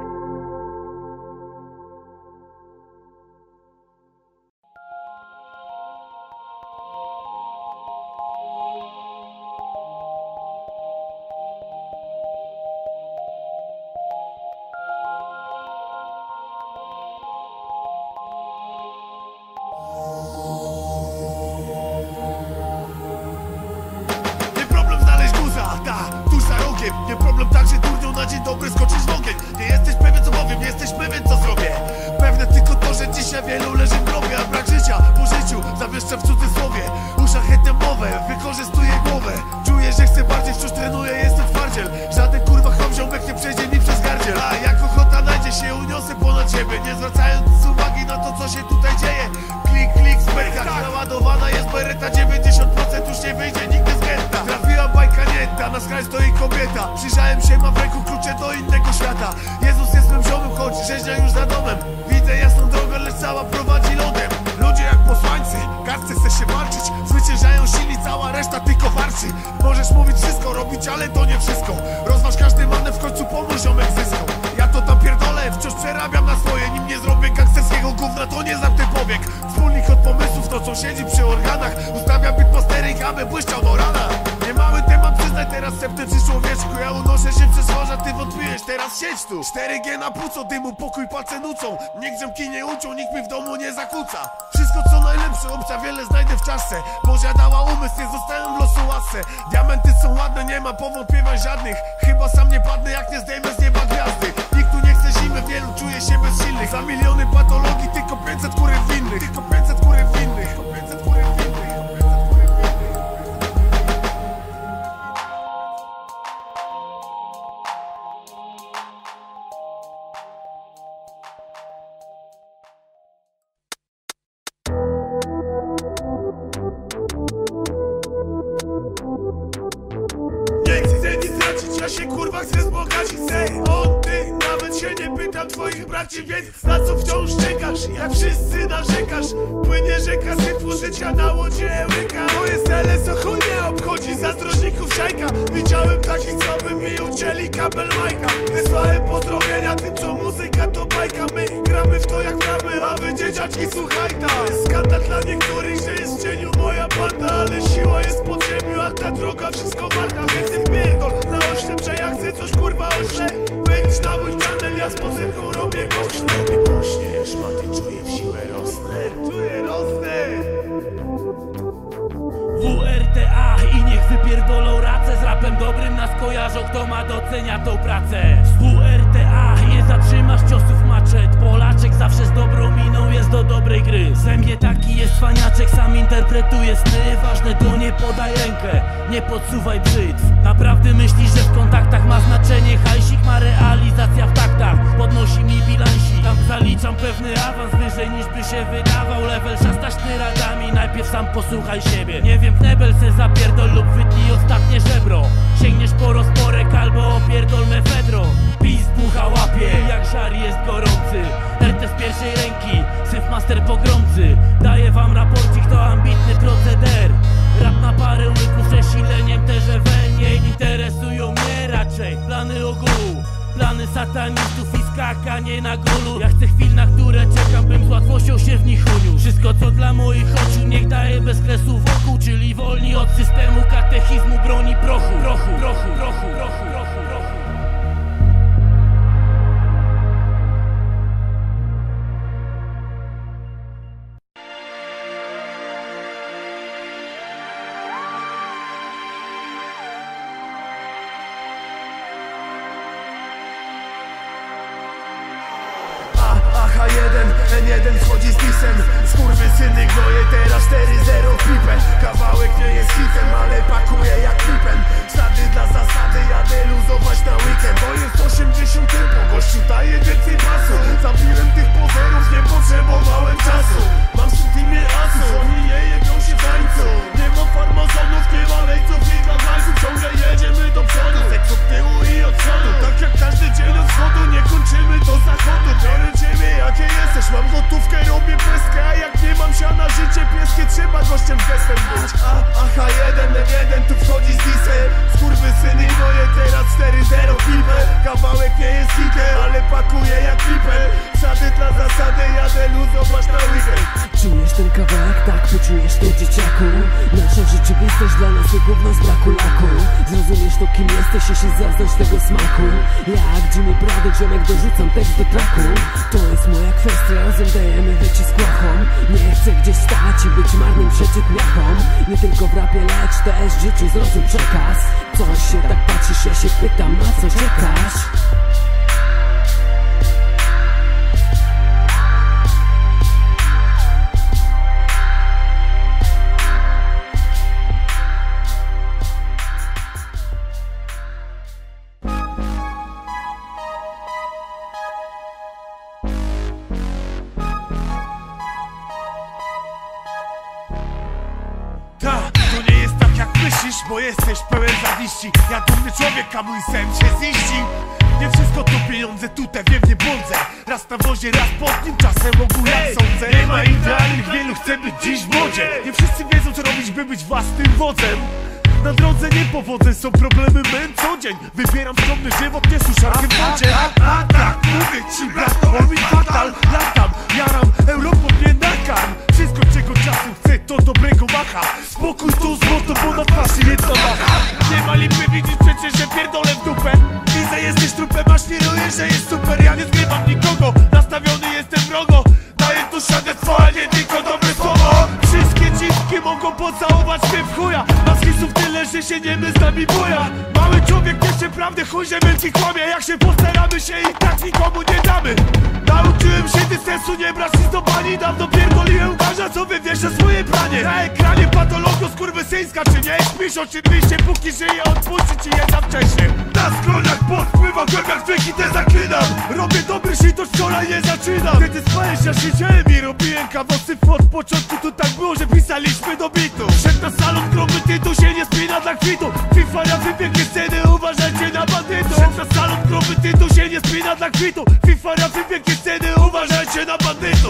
Nie problem tak, że durnią na dzień dobry skoczysz w ogień. Nie jesteś pewien co powiem, nie jesteś pewien co zrobię. Pewne tylko to, że dzisiaj wielu leży w grobie. A brak życia po życiu zawieszcza w cudzysłowie. Uszlachetniam mowę, wykorzystuję głowę. Czuję, że chcę bardziej, wciąż trenuję, jestem twardziel. Żaden kurwa chomziomek nie przejdzie mi przez gardziel. A jak ochota najdzie się, uniosę ponad siebie. Nie zwracając uwagi na to, co się tutaj dzieje. Klik, klik, smerka, naładowana jest bereta. 90% już nie wyjdzie nigdy z getta. Trafiła bajka nieta, na skraj stoi kobieta. Przyjrzałem się, ma w ręku klucze do innego świata. Jezus jest mym ziomem, choć rzeźnia już za domem. Widzę jasną drogę, lecz cała prowadzi lodem. Ludzie jak posłańcy, każdy chce się walczyć. Zwyciężają silni, cała reszta tylko warczy. Możesz mówić wszystko, robić, ale to nie wszystko. Rozważ każdy manewr, w końcu pomóż ziomek zyską. Ja to tam pierdolę, wciąż przerabiam na swoje. Nim nie zrobię gangsterskiego gówna, to nie zamknę powiek. Wspólnik od pomysłów, to co siedzi przy organach. Ustawiam beatmastering, aby błyszczał do rana. Nie mały temat, przyznaj teraz. teraz sepnę przy człowieczku. Ja unoszę się przez morza, ty wątpiłeś, teraz siedź tu. 4G na płuco, dymu pokój palce nucą. Niech drzemki nie ucią, nikt mi w domu nie zakłóca. Wszystko co najlepsze, obca wiele znajdę w czasce. Bozia dała umysł, nie zostałem w losu łasce. Diamenty są ładne, nie ma powątpiewań żadnych. Chyba sam nie padnę, jak nie zdejmę z nieba gwiazdy. Nikt tu nie chce zimy, wielu czuje się bezsilnych. Za miliony patologii, tylko 500 kury winnych. Tylko 500 kury winnych. Tylko 500 kury winnych. Nie chcę nic tracić, ja się kurwa chcę wzbogacić. O ty, nawet się nie pytam twoich braci, więc na co wciąż czekasz? Jak wszyscy narzekasz, płynie rzeka syfu życia na łodzie łyka. Moje cele co chuj nie obchodzi, zazdrośników szajka. Widziałem takich, co by mi ucięli kabel Majka. Wysłałem pozdrowienia tym, co muzyka to bajka. My gramy w to jak gramy, a wy dzieciaczki słuchajta. Skandal dla niektórych, że jest w cieniu moja banda, ale siła jest pod ziemią, a ta droga wszystko warta. Więc ty pierdol na oślep, że ja chcę coś kurwa ośle. Wejdź na mój channel, ja z muzyką robię głośno. Głośnie, szmaty, czuję w siłę rosnę. Czuję rosnę. WRTA i niech wypierdolą racę. Z rapem dobrym nas kojarzą, kto ma docenia tą pracę. Z WRTA nie zatrzymasz ciosów maczet. Polaczek zawsze z dobrą miną jest do dobrej gry. Ze mnie taki jest faniaczek, sam interpretuje sny. Ważne to nie podaj rękę, nie podsuwaj brzytw. Naprawdę myślisz, że w kontaktach ma znaczenie hajsik? Ma realizacja w taktach, podnosi mi bilansik. Tam zaliczam pewny awans wyżej niż by się wydawał. Level szasta sztyradami, najpierw sam posłuchaj siebie. Nie wiem, knebel se zapierdol lub wytnij ostatnie żebro. Sięgniesz po rozporek albo opierdol mefedron. Pis bucha łapie, jak żar jest gorący. RT z pierwszej ręki, Syfmaster pogromcy. Daję wam raporcik, to ambitny proceder. Rap na parę łyków, przesileniem TGW. Nie interesują mnie raczej plany ogółu, plany satanistów i skakanie na golu. Ja chcę chwil, na które czekam, bym z łatwością się w nich unił. Wszystko co dla moich oczu, niech daje bez kresu wokół. Czyli wolni od systemu katechizmu, broni prochu. Prochu, prochu, prochu, prochu, prochu, prochu. H1, N1 schodzi z disem. Skurwysyny gnoje teraz 4-0 pipę. Kawałek nie jest hitem, ale pakuje jak klipem. Ślady dla zasady, jadę luzować na weekend. To jest 80 tempo, gościu daje więcej basu. Zabiłem tych pozerów, nie potrzebowałem czasu. Mam w teamie asów, oni nie jebią się w tańcu. Nie ma farmazonów, nie ma lejców i gawalców. Ciągle jedziemy do przodu, seks od tyłu i od przodu. Tak jak każdy dzień od wschodu, nie kończymy do zachodu. Biorę ciebie jakie jesteś, mam gotówkę, robię peskę. A jak nie mam siana, życie pieskie, trzeba gościem gestem być. H1, N1 tu wchodzi z disem. Skurwysyny moje teraz 4-0 pipę. Kawałek nie jest hitem, ale pakuje jak klipę. Ślady dla zasady, jadę luzować na weekend. Czujesz ten kawałek, tak, poczujesz to dzieciaku. Nasza rzeczywistość dla nas to gówno z braku laku. Zrozumiesz to kim jesteś, jeśli zaznać tego smaku. Jak Jimmy Braddock, ziomek dorzucam tekst do traku. To jest moja kwestia, razem dajemy wycisk łachom. Nie chcę gdzieś stać i być marnym przeciwniaką. Nie tylko w rapie, lecz też w życiu zrozum przekaz. Coś się tak patrzysz, ja się pytam, na co czekasz? To nie jest tak jak myślisz, bo jesteś pełen zawiści. Ja dumny człowiek, a mój sen się ziścił. Nie wszystko to pieniądze, tutaj wiem nie błądzę. Raz na wozie, raz pod nim, czasem ogółem sądzę. Nie ma idealnych, wielu chce być dziś w modzie. Nie wszyscy wiedzą co robić, by być własnym wodzem. Na drodze niepowodzeń, są problemy mym co dzień. Wybieram skromny żywot, nie suszarkę w wodzie. Tak, mówię ci brat, to mi fatal. Latam, jaram, Europą mnie nakarm. Wszystko czego czasu chcę, to dobrego macha. Spokój to złoto, bo na twarzy jedna macha. Nie ma lipy, widzisz się niemy z nami boja. Mały człowiek jeszcze prawdę chuj, że wielki kłamie. Jak się postaramy się i tak nikomu nie damy. Nauczyłem się dystansu, nie brać nic do bani. Dawno pierdoliłem, uważa co wywieszę swoje pranie. Na ekranie patologio skurwysyńska, czy nie? Śpisz oczywiście, póki żyje, odpuści ci je za wcześnie. Na skronach podpływa, w głębiach dźwięki te zaklinam. Robię dobry shit, od wczoraj nie zaczynam. Kiedy spałeś, ja siedziałem i robiłem kawosy. Od początku to tak było, że pisaliśmy do bitu. Szedł na salon, gromy tytuł się nie spina dla kwitu. FIFA razy pięknie sceny, uważajcie na bandytów. Szedł na salon, gromy tytuł się nie spina dla kwitu. FIFA razy pięknie sceny, uważajcie na bandytów.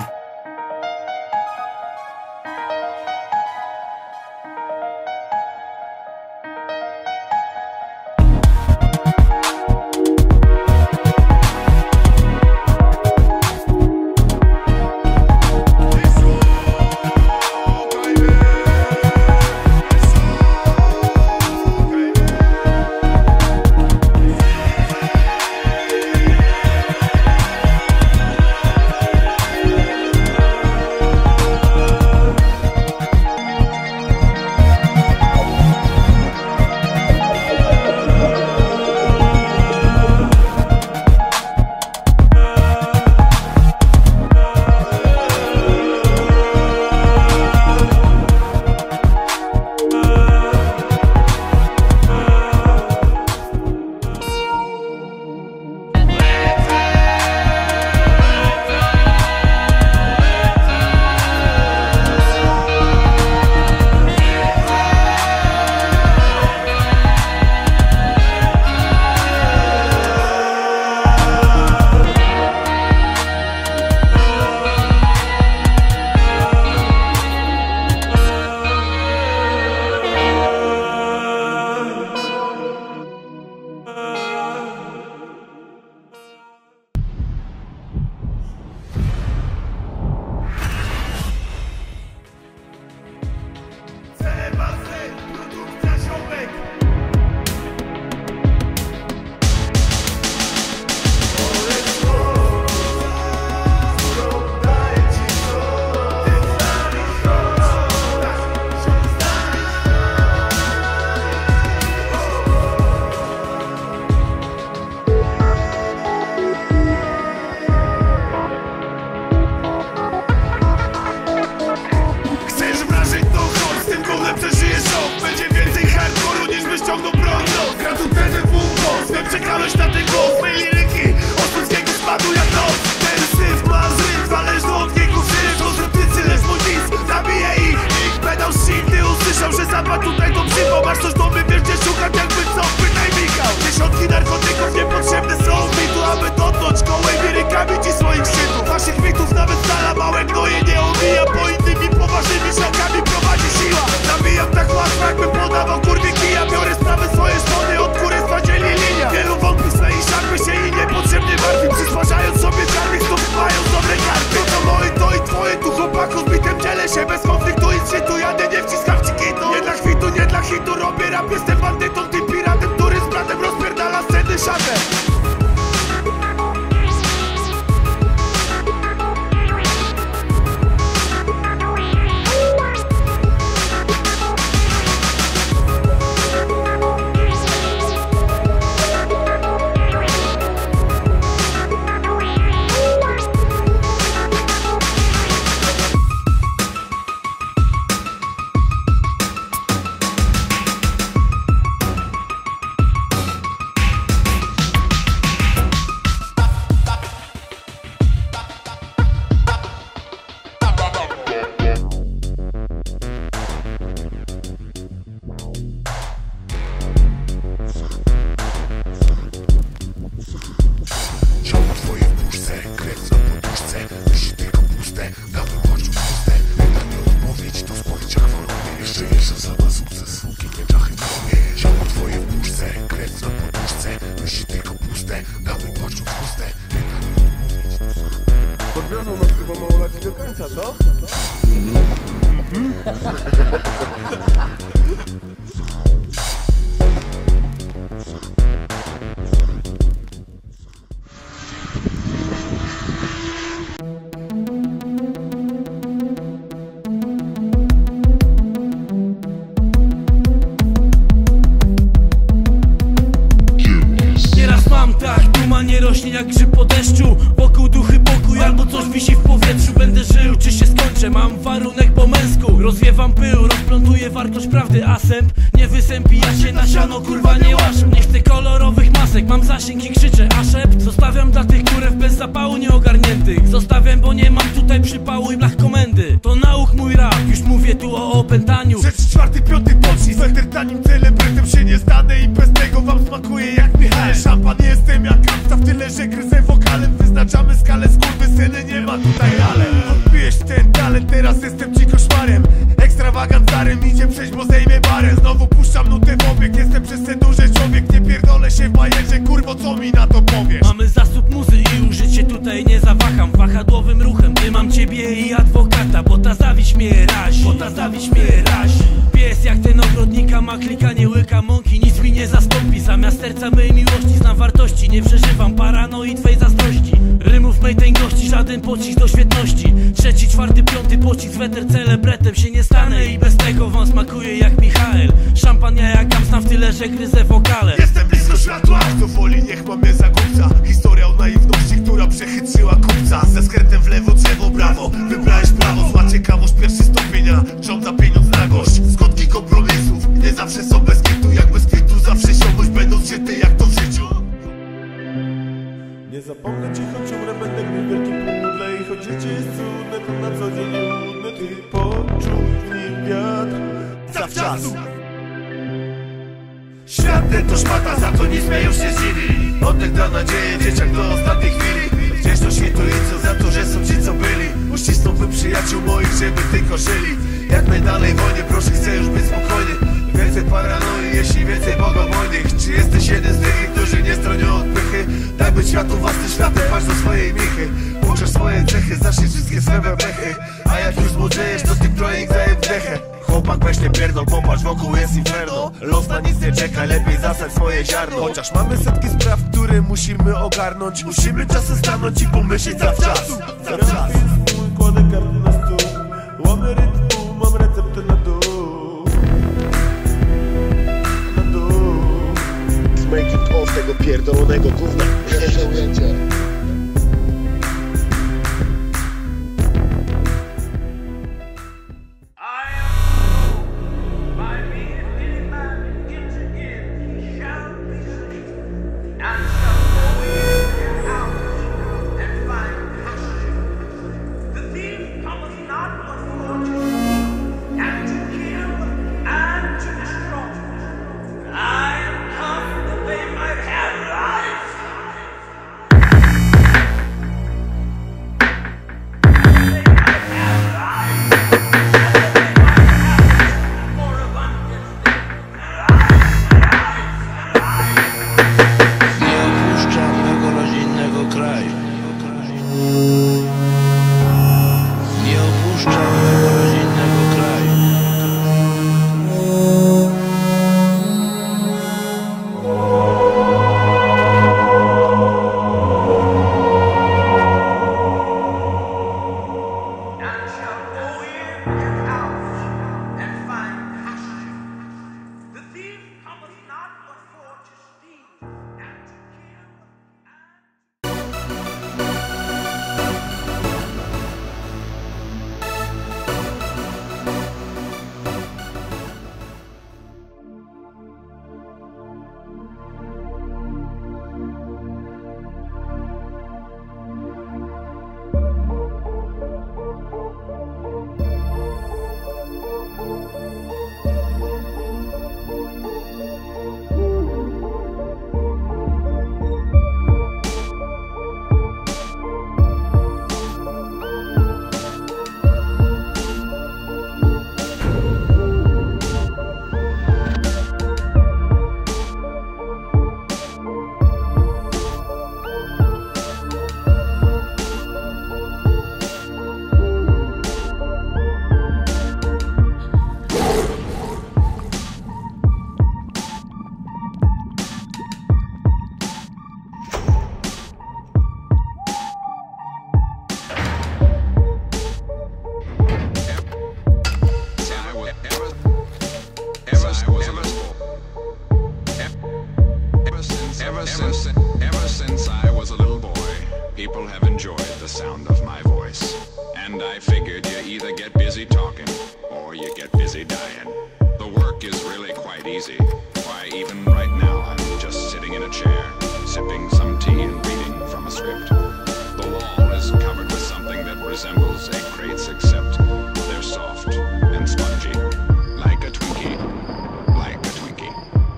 Czekałeś na ten głos, mej liryki osób z niego spadł jak noc. Ten syf ma zryw, zależny od niego żyć. Konstruktycy, lecz mój dis zabije ich. Ich pedał shit, ty usłyszał, że zapadł tutaj to przypał. Masz coś do mnie, wiesz gdzie szukać, jakby co, pytaj Michał. Dziesiątki narkotyków niepotrzebne są mi tu, aby dotknąć gołymi rękami ci swoich szczytów. Waszych mitów nawet stala małe gnoje nie omija. Po innymi poważnymi szlakami prowadzi siła. Nabijam tak łatwo, jakbym podawał kurwie kija. Biorę sprawę swoje strony, od kurestwa dzieli linia. Wielu wątków swe i szarpy się i niepotrzebnie martwi. Przysparzając sobie czarnych, znów mając dobre karty. To moje, to i twoje, tu chłopaku z bitem dzielę się. Bez konfliktu i szczytu, jadę nie wciskam ci kitu. Nie dla chwitu, nie dla hitu, robię rap, jestem bandytą, ty piratem, który z bratem rozpierdala sceny szatem. Podwiozą nas chyba małolatni do końca, co? cień jak grzyb po deszczu. Wokół duchy pokój, albo coś wisi w powietrzu. Będę żył, czy się skończę, mam warunek po męsku. Rozwiewam pył, rozplątuję wartość prawdy. Asęp nie wysępi, ja się na siano kurwa nie łaszę. Nie chcę kolorowych masek, mam zasięg i krzyczę a szept. Zostawiam dla tych kurew bez zapału nieogarniętych. Zostawiam, bo nie mam tutaj przypału i blach komendy. To nauk mój rap, już mówię tu o opętaniu. Rzecz czwarty, piąty pocisk, sweter tanim celebrytem się nie stanę i bez tego wam smakuje jak Michał. Szampan jestem jak kapta, w tyle, że gryzę wokalem. Wyznaczamy skalę, skurwysyny, nie ma tutaj ale. Odbijesz ten talent, teraz jestem ci koszmarem. Ekstrawagantarem idzie przejść, bo zejmie barę. Znowu puszczam nutę w obieg, jestem przez ten duży człowiek. Nie pierdolę się w bajerze, kurwo, co mi na to powiesz? Mamy zasób muzy i użycie tutaj nie zawaham. Wahadłowym ruchem, gdy mam ciebie i adwokata. Bo ta zawiść mnie razi, Pies jak ten ogrodnika ma klika, nie łyka mąki. Nic mi nie zastąpi, zamiast serca mej miłości znam wartości. Nie przeżywam paranoi twej zazdrości. Rymów mej tęgości, żaden pocisk do świetności. Trzeci, czwarty, piąty pocisk, weter celebretem się nie stanę i bez tego wam smakuje jak Michał. Szampan ja jak Amstam, w tyle, że gryzę wokale. Jestem blisko światła, kto woli niech ma mnie za kupca. Historia o naiwności, która przechytrzyła kupca. Ze skrętem w lewo, drzewo, brawo. Wybrałeś prawo, zła ciekawość, pierwszy stopienia. Żąda pieniądz na gość, skutki kompromisów nie zawsze są bez kwitu. Jak bez kwitu zawsze siąść, będąc się ty jak to w życiu. Nie zapomnę ci, choć umrę, będę gdy wielki pudle. I choć życie jest trudne, to na co dzień nudne. Ty poczuj w nim wiatr zawczasu. Świat ten to szmata, za to nic mnie już nie zdziwi. Oddech da nadzieję, dzieciak do ostatniej chwili. Gdzieś to świtu i co za to, że są ci co byli. Uścisnąłbym przyjaciół moich, żeby tylko żyli. Jak najdalej w wojnie, proszę, chcę już być spokojny. Więcej paranoi, jeśli więcej bogobojnych. Czy jesteś jeden z tych, którzy nie stronią od pychy? Daj być światu własnym światem, patrz do swojej michy. Uczesz swoje cechy, zacznij wszystkie swe blechy. A jak już zmłodzejesz, to ty projekt daje wdechę. Chłopak, weź nie pierdol, popatrz, wokół jest inferno. Los na nic nie czeka, lepiej zasać swoje ziarno. Chociaż mamy setki spraw, które musimy ogarnąć. Musimy czasem stanąć i pomyśleć zawczasu. Kładę karty na stół, łamy rytmu, mam receptę na dół. Making off tego pierdolonego gówna. Pierwsze ujęcie. Ever since I was a little boy. easy. Why, even right now, I'm just sitting in a chair, sipping some tea and reading from a script. The wall is covered with something that resembles egg crates, except they're soft and spongy, like a Twinkie, like a Twinkie.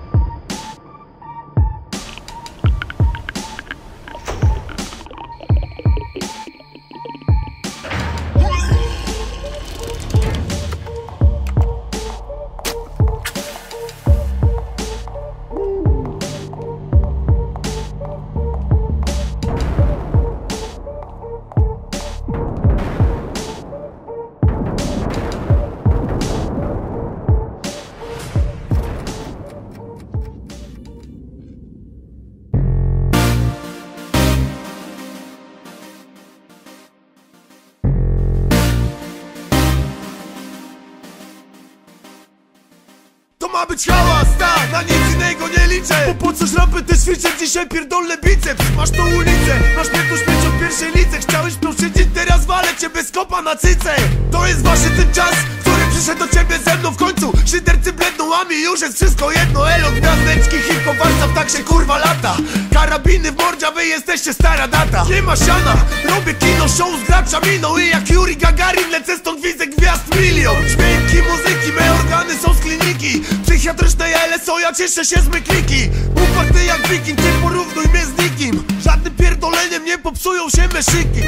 To ma być hałas, tak, na nic innego nie liczę. Bo po coś rampy te ćwiczę, dzisiaj pierdolę biceps. Masz tą ulicę, masz mnie tu śmieć od pierwszej lidze. Chciałeś tu siedzieć, teraz walę cię bez kopa na cyce. To jest właśnie ten czas, który przyszedł do ciebie ze mną w końcu. Szydercy bledną, a mi już jest wszystko jedno. Elo, gwiazdeczki, hip-hop, warsztat, tak się kurwa lata. Karabiny w mordzie, a wy jesteście stara data. Nie ma siana, robię kino, show z graczaminą. I jak Yuri Gagarin lecę stąd, widzę gwiazd milion. Dźwięki muzyki, me organy są z kliniki psychiatrycznej LSO, ja cieszę się z mykliki. Uparty jak wiking, nie porównuj mnie z nikim. Żadnym pierdoleniem nie popsują się me szyki.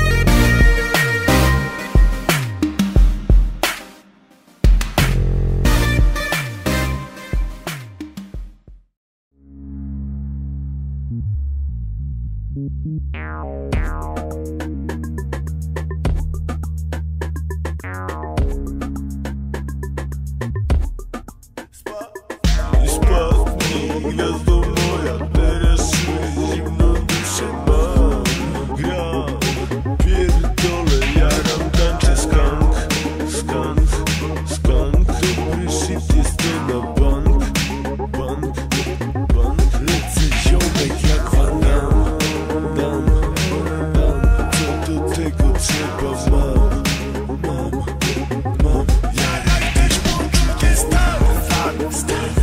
Spadnij, gwiazdo moja, teraz czuję zimną duszę mam. Gram, pierdolę, jaram, tańczę skank, skank, skank. Dobry shit jest to na bank, bank, bank. Lecę ziomek jak Van Damme, dam, dam. Co do tego trzeba mam, mam. Jaraj też poczucie stan, stan, stan.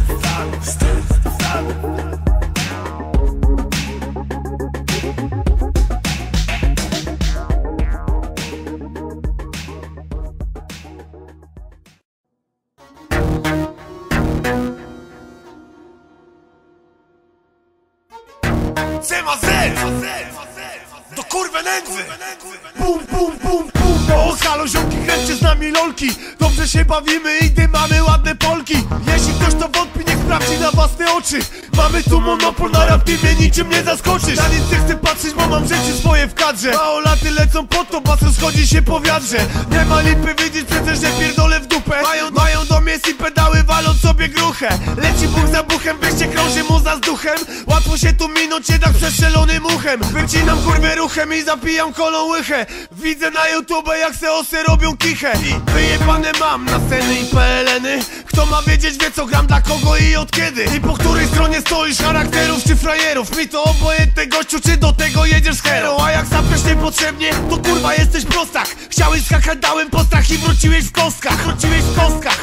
Do kurwy nędzy. Bum, bum, bum, bum. O, halo ziomki, kręćcie z nami lolki. Dobrze się bawimy i mamy ładne polki. Jeśli ktoś to wątpi, niech sprawdzi na własne oczy. Mamy tu monopol na rap, ty mnie niczym nie zaskoczysz. Na nic nie chcę patrzeć, bo mam rzeczy swoje w kadrze. Małolaty lecą po to, bas rozchodzi się po wiatrze. Nie ma lipy, widzieć przecież, że pierdolę w dupę. Mają do mnie i pedały, walą sobie gruchę. Leci buch za buchem, wyście krąży mu za duchem. Łatwo się tu minąć, jednak przestrzelonym uchem. Wycinam kurwę ruchem i zapijam kolą łychę. Widzę na YouTube, jak se osy robią kichę. I wyjebane mam na sceny i PLN-y. Kto ma wiedzieć, wie co gram, dla kogo i od kiedy. I po której stronie stoisz, charakterów czy frajerów. Mi to obojętne gościu, czy do tego jedziesz z hero. A jak zapiesz niepotrzebnie, to kurwa jesteś prostak. Chciałeś skakać, dałem postrach i wróciłeś w kostkach. Wróciłeś w kostkach.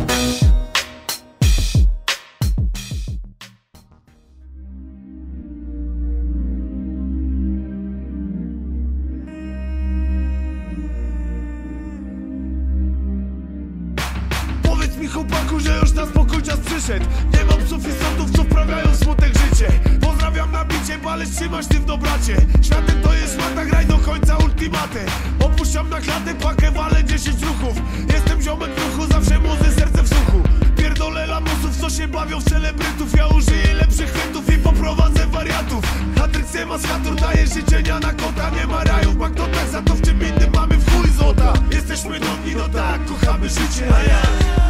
Powiedz mi chłopaku, że już na spokój czas przyszedł. Nie mam psów i sądów, co wprawiają smutek życie. Pozdrawiam na bicie, ale trzymasz ty w dobracie. Światem to jest szmata, graj do końca ultimatę. Opuszczam na klatę, pakę, walę 10 ruchów. Jestem ziomek w ruchu, zawsze muzy, serce w suchu. Pierdolę lamusów, co się bawią w celebrytów. Ja użyję lepszych chętów i poprowadzę wariatów. Hatrycję ma schatur, daje życzenia na kota. Nie ma raju w banknotach, za to w czym innym mamy w chuj złota. Jesteśmy dumni, no tak, kochamy życie, a ja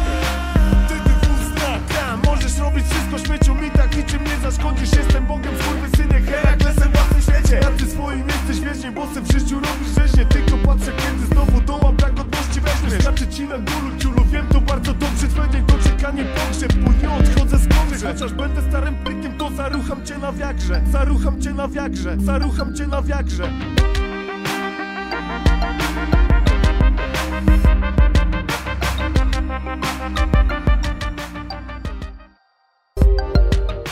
możesz robić wszystko śmiecią mi tak niczym nie zaszkodzisz. Jestem Bogiem, skurwysynek, Heraklesem w własnym świecie. A ty swoim jesteś wiecznie, bossem w życiu robisz rzeźnie. Tylko patrzę, kiedy znowu dołam, brak godności weźmiesz. Znaczy ci na góru, ciulu, wiem to bardzo dobrze. Twojego doczekanie pogrzeb, bo nie odchodzę z korzy. Chociaż będę starym pykiem, to zarucham cię na wiagrze. Zarucham cię na wiagrze, zarucham cię na wiagrze.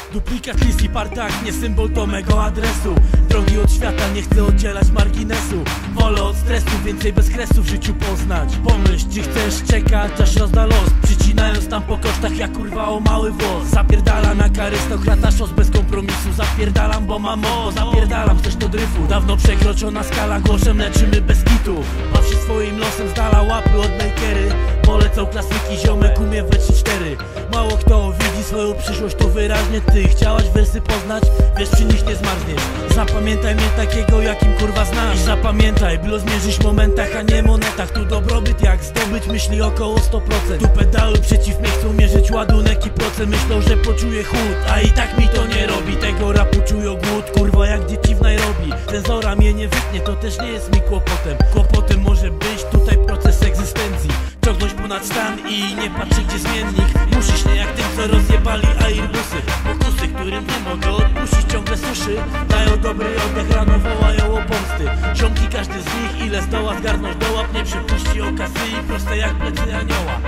Duplikat list i partak, nie symbol to mego adresu. Drogi od świata, nie chcę oddzielać marginesu. Wolę od stresu, więcej bez kresu w życiu poznać. Pomyśl, czy chcesz czekać, aż rozda los, przycinając tam po kosztach jak kurwa o mały włos. Zapierdala na karystokrata szos bez kompromisu. Zapierdalam, bo mam moc, zapierdalam też do dryfu. Dawno przekroczona skala, głoszem leczymy bez kitu. Baw się swoim losem z dala, łapy od makery. Polecą klasyki, ziomek umie we 3-4. Mało kto widzi swoją przyszłość, to wyraźnie ty. Chciałaś wersy poznać, wiesz przy nich nie zmarzniesz. Zapamiętaj mnie takiego, jakim kurwa znasz. I zapamiętaj, by zmierzyć w momentach, a nie monetach. Tu dobrobyt jak zdobyć, myśli około 100%. Tu pedały przeciw mnie chcą mierzyć ładunek i procent. Myślą, że poczuję chłód, a i tak mi to nie robi. Tego rapu czują głód, kurwa jak dzieci w Nairobi. Cenzora mnie nie wytnie, to też nie jest mi kłopotem. Kłopotem może być tutaj proces egzystencji. Ciągnąć ponad stan i nie patrzeć gdzie zmiennik. Musisz nie jak tym co rozjebali airbusy. Pokusy, którym nie mogę odpuścić, ciągle suszy. Dają dobry oddech, rano wołają o pomsty. Ziomki każdy z nich ile zdoła zgarnąć do łap. Nie przypuści okazji, proste jak plecy anioła.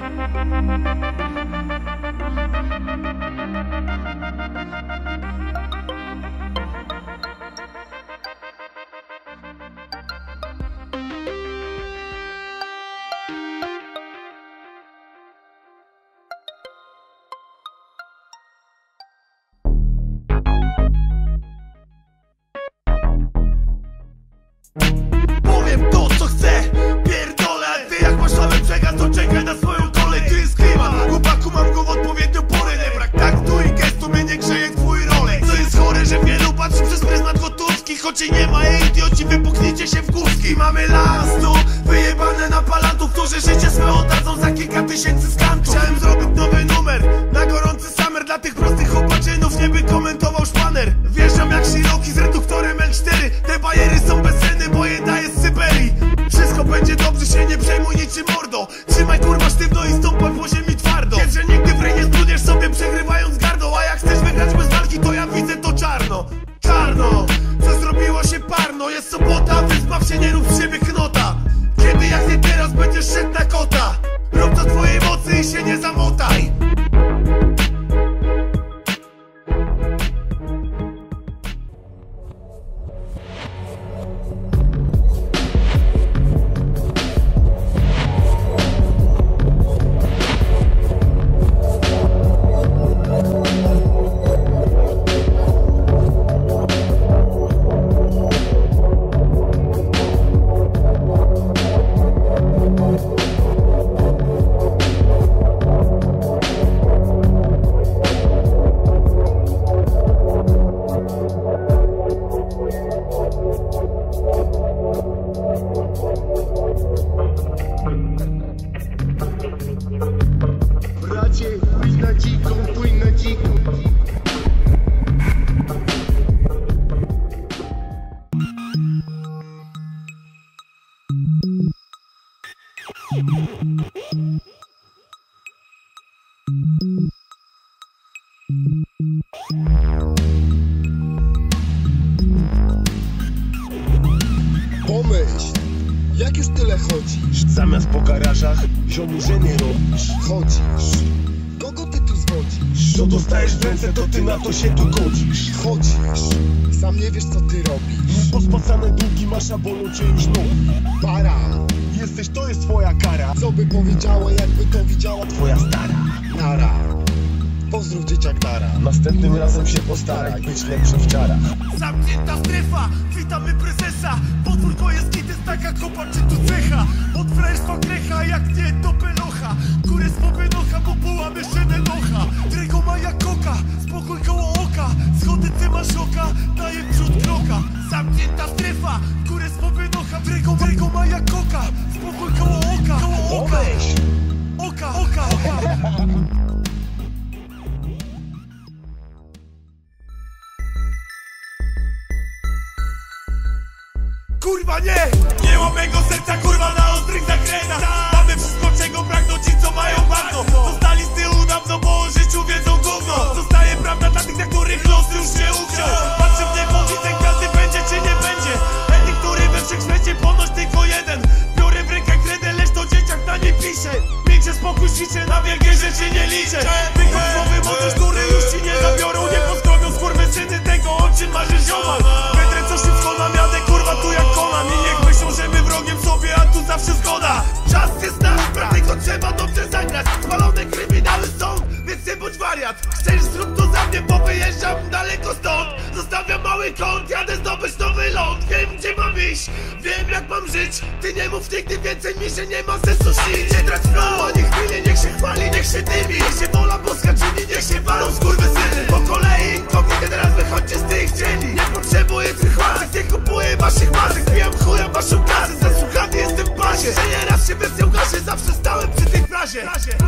Powiem to co chcę, pierdolę. A ty jak masz nowy przekaz, to czekaj na swoją kolej. Tu jest klimat, chłopaku mam go w odpowiednią porę. Nie brak taktu i gestu mnie nie grzeje twój rolek. Co jest chore, że wielu patrzy przez pryzmat gotówki. Choć jej nie ma, idioci, wypuknijcie się w górski. Mamy las tu, wyjebane na palantów, którzy życie swe oddadzą za kilka tysięcy skantów. Chciałem zrobić nowy numer, na gorący summer. Dla tych prostych chłopaczynów, nie by komentował szpaner. Wjeżdżam jak Shiroki z reduktorem L4. Te bajery są bez ceny, bo je daję z Syberii. Wszystko będzie dobrze, się nie przejmuj niczym mordo. Trzymaj kurwa sztywno i stąpaj po ziemi twardo. Wiem, że nigdy w ryj nie zbrudniesz sobie przegrywając gardą. A jak chcesz wygrać bez walki, to ja widzę to czarno. Czarno, co zrobiło się parno. Jest sobota, wyzbaw się, nie rób z siebie knota. Kiedy jak nie teraz będziesz szedł na kota. Rób to twojej mocy i się nie zamotaj. Bracie, pójdź na dziką, pójdź na dziką. Pomyśl, jak już tyle chodzisz? Zamiast po garażach, ziomu, że nie robisz. Chodzisz. Kogo ty tu zwodzisz? Co dostajesz w ręce, to ty na to się tu godzisz. Chodzisz. Sam nie wiesz co ty robisz. Pospacane długi masz, a bolą cię już nogi. Para. Jesteś, to jest twoja kara. Co by powiedziała, jakby to widziała Twoja stara. Nara. Pozdrów dzieciak Dara. Następnym razem się postaraj być lepszym w czarach. Zamknięta strefa, witamy prezesa. Podwórko jest kit, jest taka kopa czy tu cecha. Od frajerstwa krecha, jak nie to pelocha. Kurę z nocha, bo połamy szynę nocha. Drego ma jak koka, spokój koło oka. Schody ty masz oka, daje w przód kroka. Zamknięta strefa, kurę z nocha. Drego ma jak koka, spokój koło oka. Koło oka, oka. Kurwa nie! Nie mam mego serca kurwa na ostrych zakrętach. Mamy wszystko czego pragną ci co mają bagno. Zostali z tyłu dawno, bo o życiu wiedzą gówno. Zostaje prawda dla tych, na których los już się uwziął. Patrzę w niebo, widzę gwiazdy, będzie czy nie będzie. Etyk, który we wszechświecie ponoć tylko jeden. Biorę w rękę kredę, lecz to dzieciak na nie pisze. Większe spokój ćwiczę, na wielkie rzeczy nie liczę. Tylko słowy, bo też góry już ci nie zabiorą, nie. możesz, zrób to za mnie, bo wyjeżdżam daleko stąd. Zostawiam mały kąt, jadę zdobyć nowy ląd. Wiem, gdzie mam iść, wiem, jak mam żyć. Ty nie mów nigdy więcej mi, że nie ma sensu śnić. Nie trać flow, ani chwili, niech się chwali, niech się dymi. Niech się wola boska czyni, niech się walą skurwysyny. Po kolei inkognity, teraz wychodźcie z tych dzieli. Nie potrzebuję tych łasek, nie kupuję waszych masek. Wbijam chuja waszą kasę, zasłuchany jestem w bazie. Że nie raz się wersją gaszę, zawsze stałem przy tej frazie.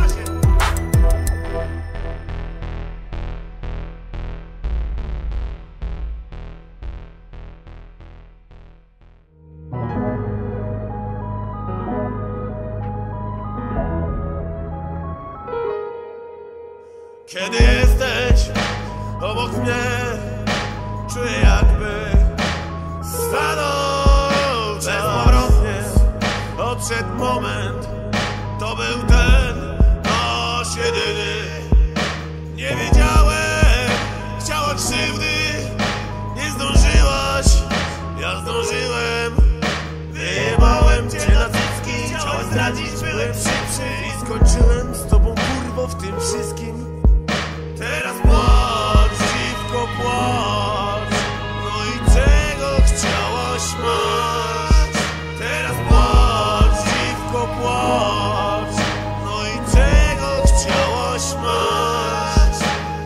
Kiedy jesteś obok mnie, czuję jakby stanął bezpowrotnie. Odszedł moment, to był ten nasz jedyny. Nie wiedziałem, chciała krzywdy, nie zdążyłaś, ja zdążyłem. Wyjebałem cię na cycki, chciałem zdradzić, byłem szybszy i skończyłem z tobą kurwo w tym wszystkim. Teraz płacz, dziwko, płacz. No i czego chciałaś masz? Teraz płacz, dziwko, płacz. No i czego chciałaś masz?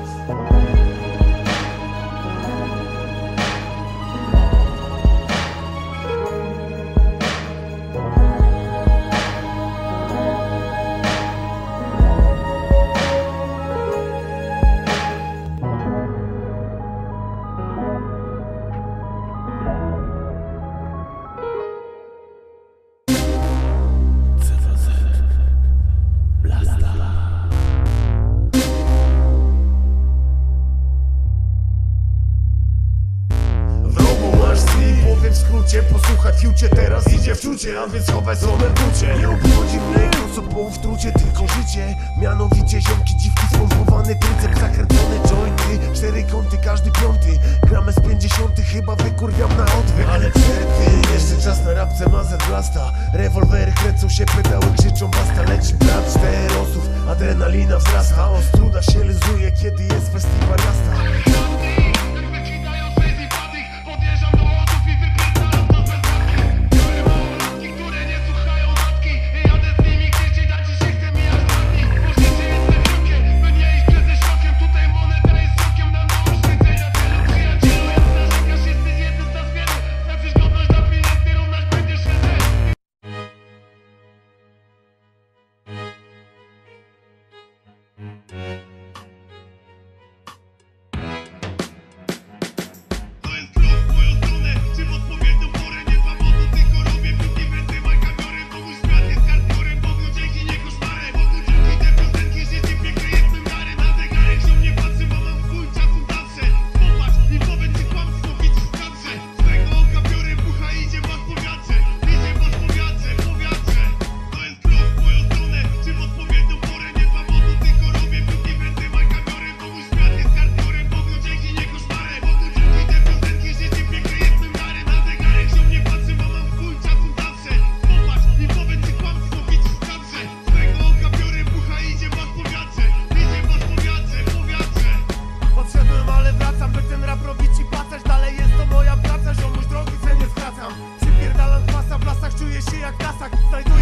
Posłuchaj fiucie, teraz idzie w czucie, a więc chowaj złomę w bucie. Nie obchodzi mnie kto co po wtrucie, tylko życie. Mianowicie ziomki, dziwki, sponsowany trycep, zakręcone jointy, 4 kąty, każdy piąty. Gramy z 50, chyba wykurwiam na odwyk. Ale przerwy, jeszcze czas na rapce mazet blasta. Rewolwery kręcą się, pedały krzyczą basta. Leci brat 4 osób, adrenalina wzrasta. Ostruda się lezuje, kiedy jest festiwal miasta. Czuję się jak tasak,